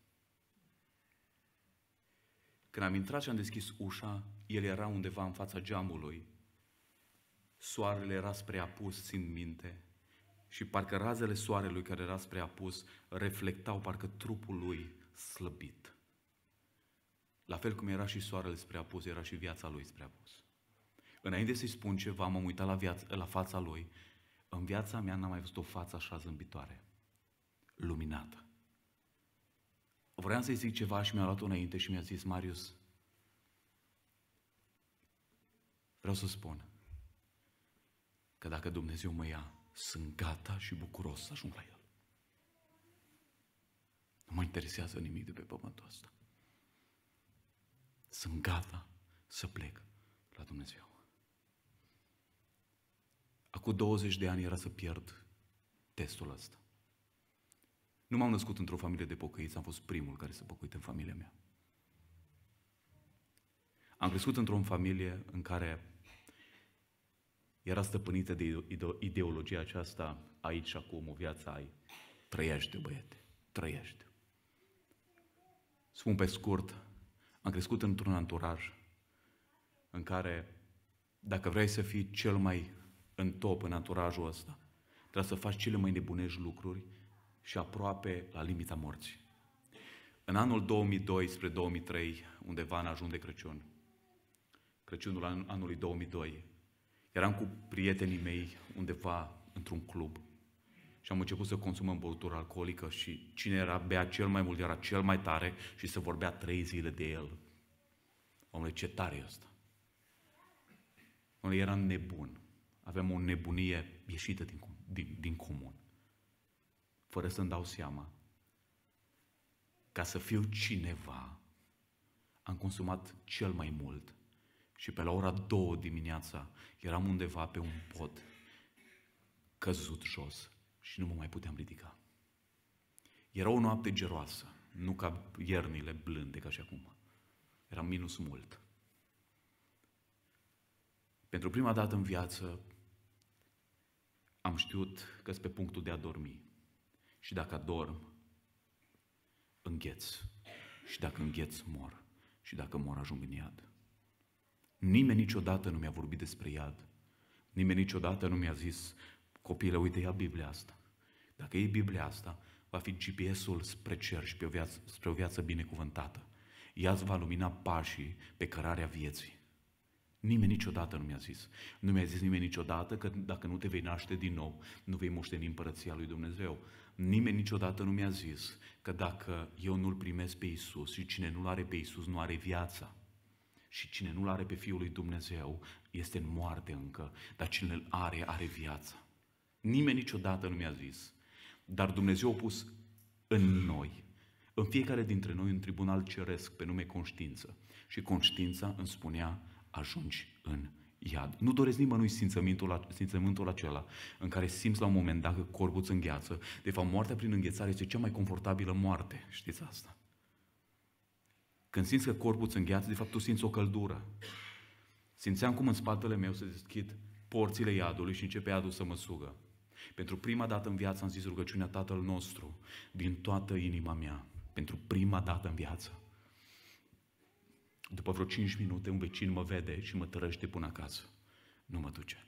Când am intrat și am deschis ușa, el era undeva în fața geamului. Soarele era spre apus, țin minte, și parcă razele soarelui care era spre apus reflectau parcă trupul lui slăbit. La fel cum era și soarele spre apus, era și viața lui spre apus. Înainte să-i spun ceva, m-am uitat la, viața, la fața lui. În viața mea n-am mai văzut o față așa zâmbitoare, luminată. Vreau să-i zic ceva și mi-a luat-o înainte și mi-a zis, Marius, vreau să spun că dacă Dumnezeu mă ia, sunt gata și bucuros să ajung la El. Nu mă interesează nimic de pe pământul ăsta. Sunt gata să plec la Dumnezeu. Acum douăzeci de ani era să pierd testul ăsta. Nu m-am născut într-o familie de pocăiți, am fost primul care s-a pocăit în familia mea. Am crescut într-o familie în care era stăpânită de ideologia aceasta, aici și acum, o viață ai. Trăiește, băiete, trăiește. Spun pe scurt, am crescut într-un anturaj în care, dacă vrei să fii cel mai în top în anturajul ăsta, trebuie să faci cele mai nebunești lucruri și aproape la limita morții. În anul două mii doi spre două mii trei, undeva în ajun de Crăciun, Crăciunul anului două mii doi, eram cu prietenii mei undeva într-un club și am început să consumăm băutură alcoolică și cine era bea cel mai mult era cel mai tare și se vorbea trei zile de el. Omule, ce tare e ăsta! Omule, eram nebun. Aveam o nebunie ieșită din, din, din comun. Fără să-mi dau seama, ca să fiu cineva, am consumat cel mai mult și pe la ora două dimineața eram undeva pe un pod căzut jos și nu mă mai puteam ridica. Era o noapte geroasă, nu ca iernile blânde ca și acum. Era minus mult. Pentru prima dată în viață am știut că sunt pe punctul de a dormi. Și dacă adorm, îngheț. Și dacă îngheț, mor. Și dacă mor, ajung în iad. Nimeni niciodată nu mi-a vorbit despre iad. Nimeni niciodată nu mi-a zis, copile, uite, ia Biblia asta. Dacă iei Biblia asta, va fi G P S-ul spre cer și pe o viață, spre o viață binecuvântată. Ea îți va lumina pașii pe cărarea vieții. Nimeni niciodată nu mi-a zis. Nu mi-a zis nimeni niciodată că dacă nu te vei naște din nou, nu vei moșteni împărăția lui Dumnezeu. Nimeni niciodată nu mi-a zis că dacă eu nu-L primesc pe Iisus și cine nu-L are pe Iisus nu are viața. Și cine nu-L are pe Fiul lui Dumnezeu este în moarte încă, dar cine îl are, are viața. Nimeni niciodată nu mi-a zis. Dar Dumnezeu a pus în noi, în fiecare dintre noi, un tribunal ceresc pe nume conștiință. Și conștiința îmi spunea, ajungi în iad. Nu doresc nimănui simțământul, simțământul acela în care simți la un moment dat că corpul îți îngheață. De fapt, moartea prin înghețare este cea mai confortabilă moarte. Știți asta? Când simți că corpul îți îngheață, de fapt tu simți o căldură. Simțeam cum în spatele meu se deschid porțile iadului și începe iadul să mă sugă. Pentru prima dată în viață am zis rugăciunea Tatăl nostru din toată inima mea. Pentru prima dată în viață. După vreo cinci minute, un vecin mă vede și mă tărăște până acasă. Nu mă duce.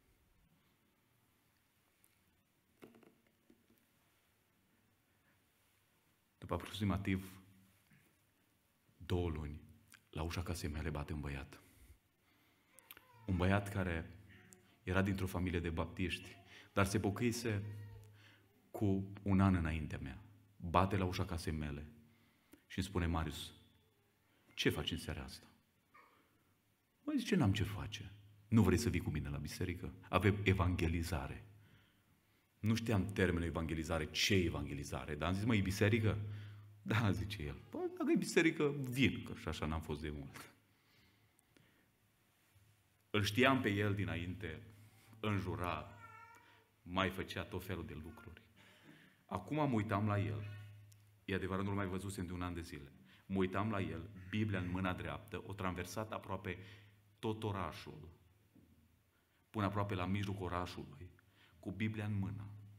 După aproximativ două luni, la ușa casei mele bate un băiat. Un băiat care era dintr-o familie de baptiști, dar se pocăise cu un an înaintea mea. Bate la ușa casei mele și îmi spune, Marius, ce faci în seara asta? Mă zice, n-am ce face. Nu vrei să vii cu mine la biserică? Avem evangelizare. Nu știam termenul evangelizare, ce evangelizare, dar am zis, mă, e biserică? Da, zice el. Bă, dacă e biserică, vin, că și așa n-am fost de mult. Îl știam pe el dinainte, înjura, mai făcea tot felul de lucruri. Acum mă uitam la el, e adevărat, nu-l mai văzusem de un an de zile. Mă uitam la el, Biblia în mâna dreaptă, o traversat aproape tot orașul, până aproape la mijlocul orașului, cu Biblia în mână.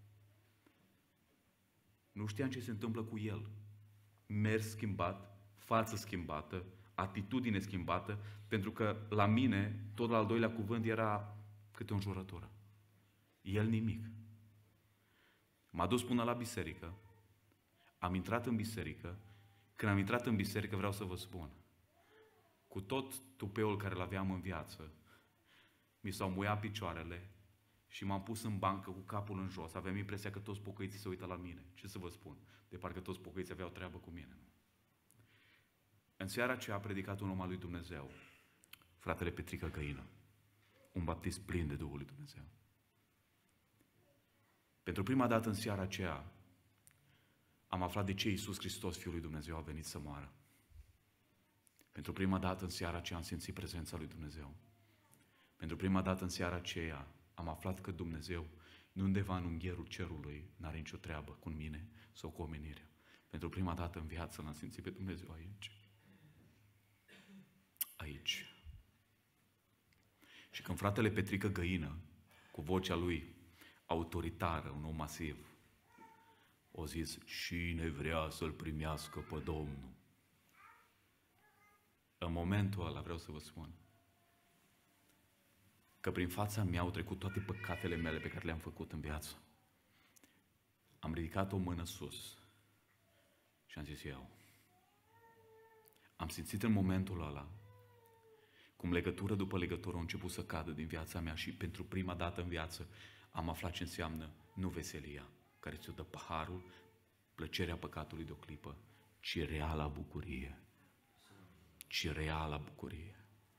Nu știam ce se întâmplă cu el. Mers schimbat, față schimbată, atitudine schimbată, pentru că la mine, tot la al doilea cuvânt era câte o înjurătură. El nimic. M-a dus până la biserică, am intrat în biserică, când am intrat în biserică vreau să vă spun, cu tot tupeul care l-aveam în viață, mi s-au muiat picioarele și m-am pus în bancă cu capul în jos. Aveam impresia că toți pocăiții se uită la mine. Ce să vă spun? De parcă toți pocăiții aveau treabă cu mine. În seara aceea a predicat un om al lui Dumnezeu, fratele Petrică Găină, un baptist plin de Duhul lui Dumnezeu. Pentru prima dată în seara aceea am aflat de ce Iisus Hristos, Fiul lui Dumnezeu, a venit să moară. Pentru prima dată în seara aceea am simțit prezența lui Dumnezeu. Pentru prima dată în seara aceea am aflat că Dumnezeu, nu undeva în ungherul cerului, n-are nicio treabă cu mine sau cu omenirea. Pentru prima dată în viață l-am simțit pe Dumnezeu aici. Aici. Și când fratele Petrică Găină, cu vocea lui autoritară, un om masiv, o zis, cine vrea să-L primească pe Domnul? În momentul ăla vreau să vă spun că prin fața mea au trecut toate păcatele mele pe care le-am făcut în viață. Am ridicat o mână sus și am zis eu. Am simțit în momentul ăla cum legătură după legătură au început să cadă din viața mea și pentru prima dată în viață am aflat ce înseamnă nu veselia care ți-o dă paharul, plăcerea păcatului de o clipă, ci reala bucurie. Ci reala bucurie.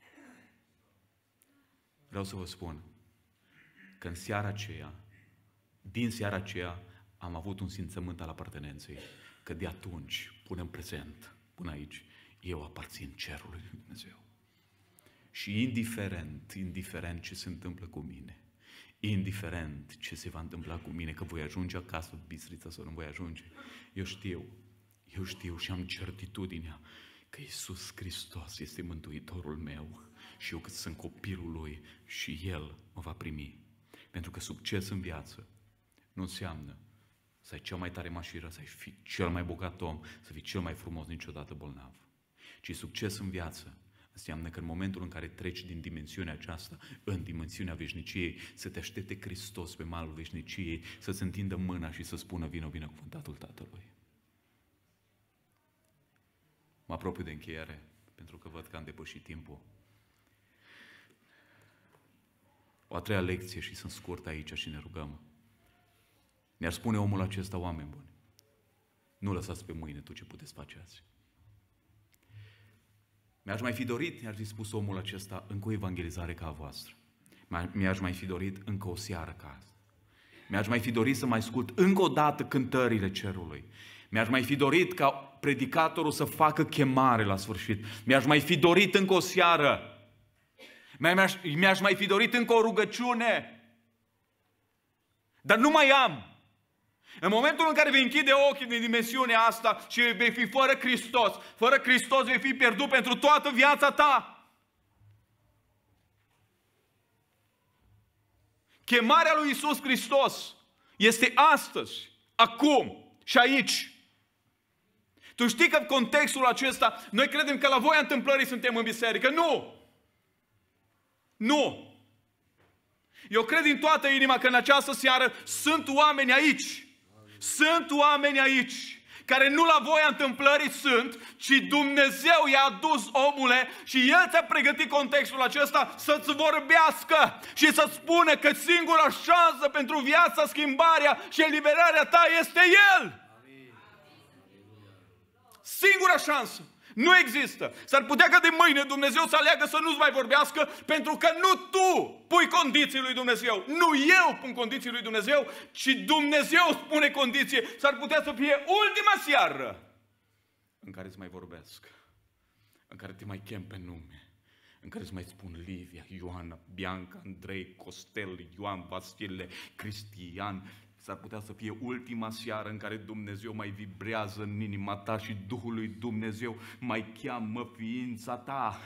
Vreau să vă spun că în seara aceea, din seara aceea, am avut un simțământ al apartenenței, că de atunci, până în prezent, până aici, eu aparțin cerului lui Dumnezeu. Și indiferent, indiferent ce se întâmplă cu mine, indiferent ce se va întâmpla cu mine, că voi ajunge acasă în Bistrița sau nu voi ajunge, eu știu, eu știu și am certitudinea că Iisus Hristos este Mântuitorul meu și eu cât sunt copilul Lui și El mă va primi. Pentru că succes în viață nu înseamnă să ai cea mai tare mașină, să ai fi cel mai bogat om, să fii cel mai frumos, niciodată bolnav. Ci succes în viață înseamnă că în momentul în care treci din dimensiunea aceasta în dimensiunea veșniciei, să te aștepte Hristos pe malul veșniciei, să-ți întindă mâna și să spună vină binecuvântatul Tatălui. Mă apropiu de încheiere, pentru că văd că am depășit timpul. O a treia lecție și sunt scurt aici și ne rugăm. Ne-ar spune omul acesta, oameni buni, nu lăsați pe mâine tot ce puteți face azi. Mi-aș mai fi dorit, mi-aș fi spus omul acesta, încă o evangelizare ca a voastră. Mi-aș mai fi dorit încă o seară ca asta. Mi-aș mai fi dorit să mai ascult încă o dată cântările cerului. Mi-aș mai fi dorit ca predicatorul să facă chemare la sfârșit. Mi-aș mai fi dorit încă o seară. Mi-aș, mi-aș mai fi dorit încă o rugăciune. Dar nu mai am. În momentul în care vei închide ochii din dimensiunea asta și vei fi fără Hristos, fără Hristos vei fi pierdut pentru toată viața ta. Chemarea lui Iisus Hristos este astăzi, acum și aici. Tu știi că în contextul acesta noi credem că la voia întâmplării suntem în biserică. Nu! Nu! Eu cred din toată inima că în această seară sunt oameni aici. Sunt oameni aici care nu la voia întâmplării sunt, ci Dumnezeu i-a adus, omule, și El ți-a pregătit contextul acesta să-ți vorbească și să-ți spună că singura șansă pentru viața, schimbarea și eliberarea ta este El. Singura șansă. Nu există. S-ar putea ca de mâine Dumnezeu să aleagă să nu-ți mai vorbească pentru că nu tu pui condiții lui Dumnezeu. Nu eu pun condiții lui Dumnezeu, ci Dumnezeu spune condiție. S-ar putea să fie ultima seară în care îți mai vorbesc, în care te mai chem pe nume, în care îți mai spun Livia, Ioana, Bianca, Andrei, Costel, Ioan, Vasile, Cristian. S-ar putea să fie ultima seară în care Dumnezeu mai vibrează în inima ta și Duhul lui Dumnezeu mai cheamă ființa ta.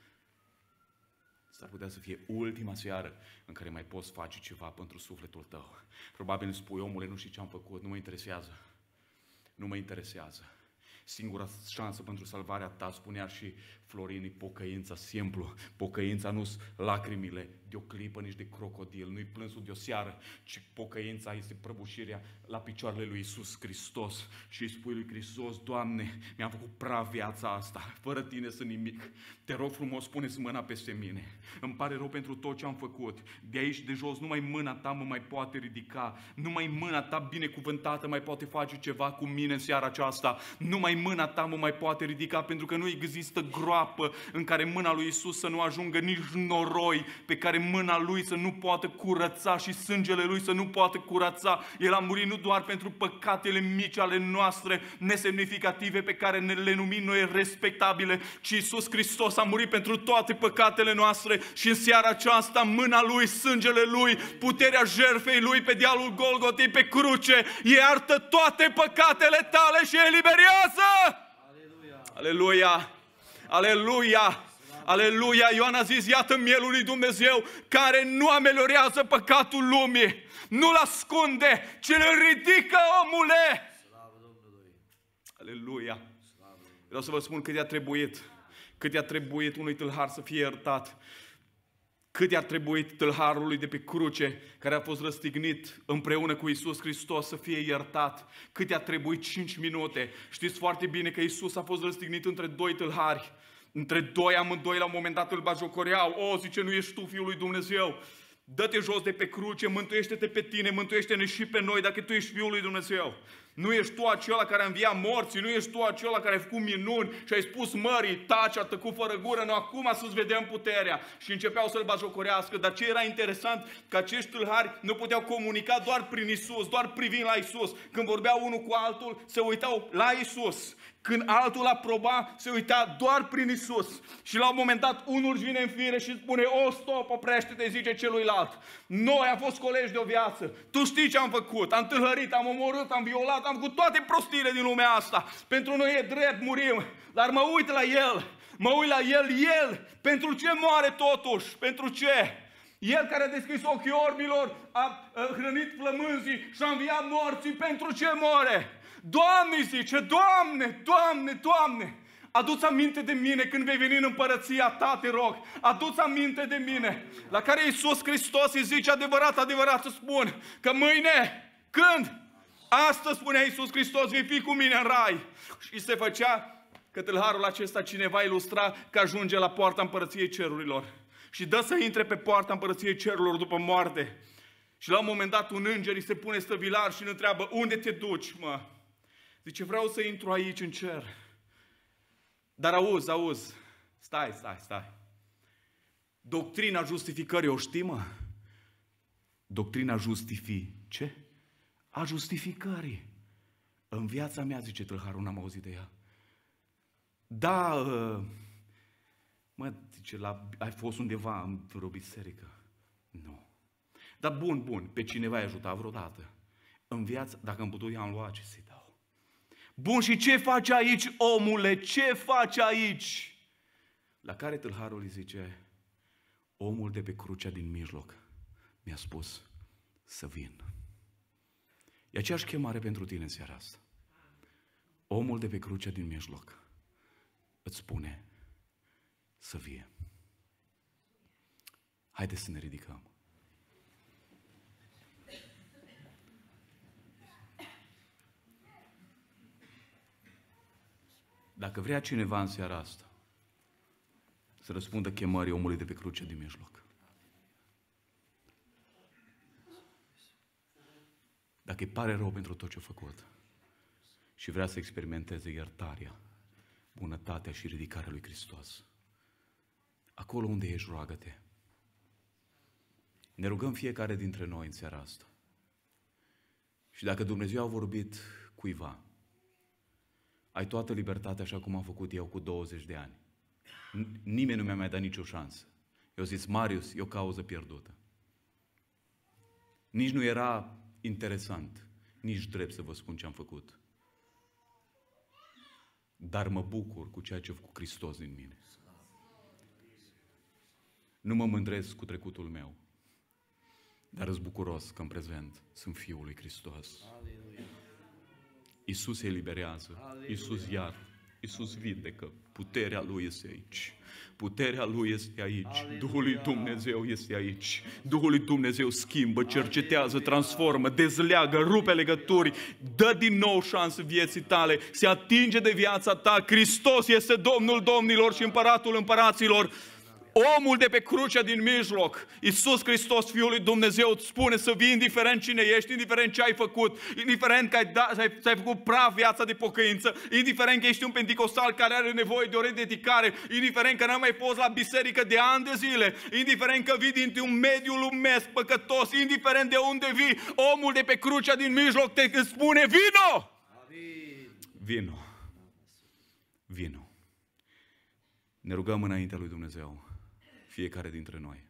S-ar putea să fie ultima seară în care mai poți face ceva pentru sufletul tău. Probabil îmi spui, omule, nu știu ce am făcut, nu mă interesează. nu mă interesează. Singura șansă pentru salvarea ta, spunea și Florin, e pocăința, simplu. Pocăința nu-s lacrimile de o clipă, nici de crocodil, nu-i plânsul de o seară, ci pocăința este prăbușirea la picioarele lui Iisus Hristos. Și îi spui lui Hristos: Doamne, mi-am făcut praf viața asta, fără Tine sunt nimic. Te rog frumos, pune-ți mâna peste mine. Îmi pare rău pentru tot ce am făcut. De aici de jos numai mâna Ta mă mai poate ridica. Numai mâna Ta binecuvântată mai poate face ceva cu mine în seara aceasta. Numai mâna Ta mă mai poate ridica, pentru că nu există groapă în care mâna lui Iisus să nu ajungă, nici noroi pe care mâna Lui să nu poată curăța și sângele Lui să nu poată curăța. El a murit nu doar pentru păcatele mici ale noastre, nesemnificative, pe care ne le numim noi respectabile, ci Iisus Hristos a murit pentru toate păcatele noastre și în seara aceasta mâna Lui, sângele Lui, puterea jertfei Lui pe dealul Golgotei, pe cruce, iartă toate păcatele tale și eliberează! Aleluia! Aleluia! Aleluia! Aleluia! Ioan a zis: iată mielul lui Dumnezeu care nu ameliorează păcatul lumii, nu-l ascunde, ci îl ridică, omule! Aleluia! Vreau să vă spun cât i-a trebuit, cât i-a trebuit unui tâlhar să fie iertat, cât i-a trebuit tâlharului de pe cruce, care a fost răstignit împreună cu Iisus Hristos, să fie iertat, cât i-a trebuit cinci minute. Știți foarte bine că Iisus a fost răstignit între doi tâlhari, între doi, amândoi la un moment dat îl bajocoreau. O, zice, nu ești tu Fiul lui Dumnezeu? Dă-te jos de pe cruce, mântuiește-te pe tine, mântuiește-ne și pe noi, dacă tu ești Fiul lui Dumnezeu. Nu ești tu acela care a înviat morții, nu ești tu acela care ai făcut minuni și ai spus mării: taci, a tăcut fără gură, nu, acum să-ți vedem puterea. Și începeau să-l bajocorească. Dar ce era interesant? Că acești tâlhari nu puteau comunica doar prin Isus, doar privind la Isus. Când vorbeau unul cu altul, se uitau la Isus. Când altul aproba, se uita doar prin Isus. Și la un moment dat, unul își vine în fire și spune: o, stop, oprește-te, zice celuilalt. Noi am fost colegi de o viață. Tu știi ce am făcut? Am tâlhărit, am omorât, am violat, am făcut toate prostiile din lumea asta. Pentru noi e drept, murim. Dar mă uit la el, mă uit la el, el, pentru ce moare totuși? Pentru ce? El care a deschis ochii orbilor, a hrănit flămânzii și a înviat morții, pentru ce moare? Doamne, zice, Doamne, Doamne, Doamne, adu-ți aminte de mine când vei veni în împărăția Ta, te rog, adu-ți aminte de mine. La care Iisus Hristos îi zice: adevărat, adevărat îți spun că mâine, când? Astăzi, spunea Iisus Hristos, vei fi cu mine în rai. Și se făcea că tâlharul acesta cineva ilustra că ajunge la poarta împărăției cerurilor și dă să intre pe poarta împărăției cerurilor după moarte. Și la un moment dat un înger îi se pune stăvilar și îl întreabă: unde te duci, mă? Zice: vreau să intru aici în cer. Dar auzi, auzi, stai, stai, stai. Doctrina justificării o știi, mă? Doctrina justifi ce? A justificării. În viața mea, zice tâlharul, n-am auzit de ea. Da, mă, zice, la, ai fost undeva în vreo biserică? Nu. Dar bun, bun, pe cineva ai ajutat vreodată? În viață, dacă îmi putut, i-am luat, ce să-i dau? Bun, și ce faci aici, omule? Ce faci aici? La care tâlharul îi zice: omul de pe crucea din mijloc mi-a spus să vin. E aceeași chemare pentru tine în seara asta. Omul de pe crucea din mijloc îți spune să vie. Haideți să ne ridicăm. Dacă vrea cineva în seara asta să răspundă chemării omului de pe cruce din mijloc, dacă îi pare rău pentru tot ce a făcut și vrea să experimenteze iertarea, bunătatea și ridicarea lui Hristos, acolo unde ești, roagă-te. Ne rugăm fiecare dintre noi în seara asta. Și dacă Dumnezeu a vorbit cuiva, ai toată libertatea, așa cum am făcut eu cu douăzeci de ani. Nimeni nu mi-a mai dat nicio șansă. Eu zis: Marius, e o cauză pierdută. Nici nu era interesant, nici drept să vă spun ce am făcut. Dar mă bucur cu ceea ce a făcut Hristos din mine. Nu mă mândresc cu trecutul meu, dar sunt bucuros că în prezent sunt Fiul lui Hristos. Iisus eliberează, Iisus iartă, Iisus vindecă, puterea Lui este aici. Puterea Lui este aici, Duhul lui Dumnezeu este aici. Duhul lui Dumnezeu schimbă, cercetează, transformă, dezleagă, rupe legături, dă din nou șansă vieții tale, se atinge de viața ta. Hristos este Domnul domnilor și Împăratul împăraților. Omul de pe crucea din mijloc, Iisus Hristos, Fiul lui Dumnezeu, îți spune să vii indiferent cine ești, indiferent ce ai făcut, indiferent că ai, da, ai, ai făcut praf viața de pocăință, indiferent că ești un penticostal care are nevoie de o rededicare, indiferent că n-ai mai fost la biserică de ani de zile, indiferent că vii dintr-un mediu lumesc, păcătos, indiferent de unde vii, omul de pe crucea din mijloc te îți spune, vino! Vino! Vino! Ne rugăm înaintea lui Dumnezeu. Fiecare dintre noi.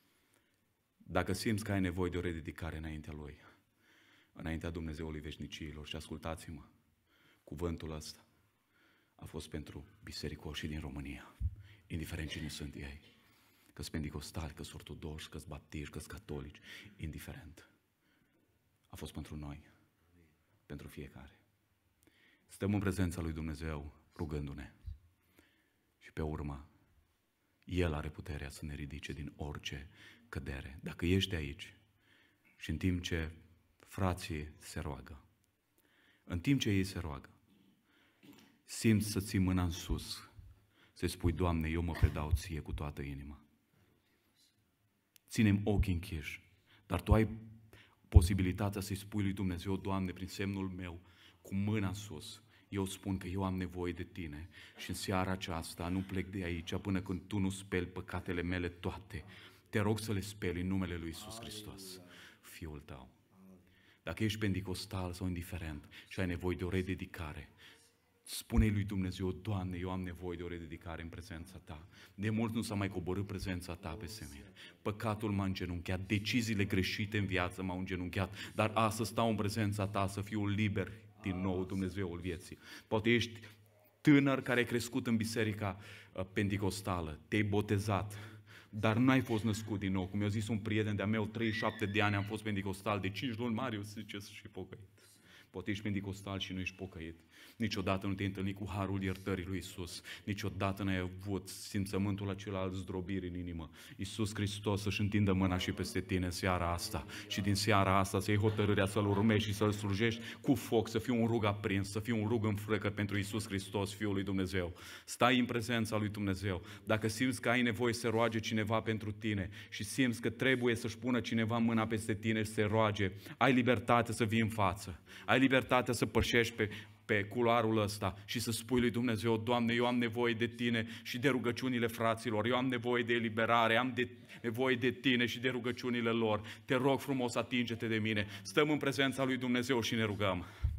Dacă simți că ai nevoie de o rededicare înaintea Lui, înaintea Dumnezeului veșniciilor, și ascultați-mă, cuvântul ăsta a fost pentru bisericoșii din România, indiferent cine sunt ei, că-s pentecostali, că-s ortodoxi, că-s baptiști, că-s catolici, indiferent. A fost pentru noi, pentru fiecare. Stăm în prezența lui Dumnezeu rugându-ne și pe urmă El are puterea să ne ridice din orice cădere. Dacă ești aici și în timp ce frații se roagă, în timp ce ei se roagă, simți să ții mâna în sus, să-i spui, Doamne, eu mă predau Ție cu toată inima. Ținem ochii închiși, dar Tu ai posibilitatea să-i spui lui Dumnezeu, Doamne, prin semnul meu, cu mâna în sus, eu spun că eu am nevoie de Tine și în seara aceasta nu plec de aici până când Tu nu speli păcatele mele toate. Te rog să le speli în numele lui Iisus Hristos, Fiul Tău. Dacă ești pentecostal sau indiferent și ai nevoie de o rededicare, spune-i lui Dumnezeu, Doamne, eu am nevoie de o rededicare în prezența Ta. De mult nu s-a mai coborât prezența Ta peste mine. Păcatul m-a îngenunchiat, deciziile greșite în viață m-au îngenunchiat, dar astăzi stau în prezența Ta să fiu liber din nou, Dumnezeul vieții. Poate ești tânăr care ai crescut în biserica pentecostală, te-ai botezat, dar n-ai fost născut din nou. Cum mi-a zis un prieten de-a meu, treizeci și șapte de ani am fost pentecostal, de cinci luni, Marius, zice, și pocăit. Poate ești pentecostal și nu ești pocăit. Niciodată nu te-ai întâlnit cu harul iertării lui Iisus. Niciodată n-ai avut simțământul acela al zdrobirii în inimă. Iisus Hristos să-și întindă mâna și peste tine în seara asta. Și din seara asta să iei hotărârea să-L urmești și să-L slujești cu foc, să fii un rug aprins, să fii un rug în flăcări pentru Iisus Hristos, Fiul lui Dumnezeu. Stai în prezența lui Dumnezeu. Dacă simți că ai nevoie să roage cineva pentru tine și simți că trebuie să-și pună cineva mâna peste tine și să roage, ai libertate să vii în față. Ai libertatea să pășești pe, pe culoarul ăsta și să spui lui Dumnezeu, Doamne, eu am nevoie de Tine și de rugăciunile fraților, eu am nevoie de eliberare, am de, nevoie de Tine și de rugăciunile lor. Te rog frumos, atinge-te de mine. Stăm în prezența lui Dumnezeu și ne rugăm.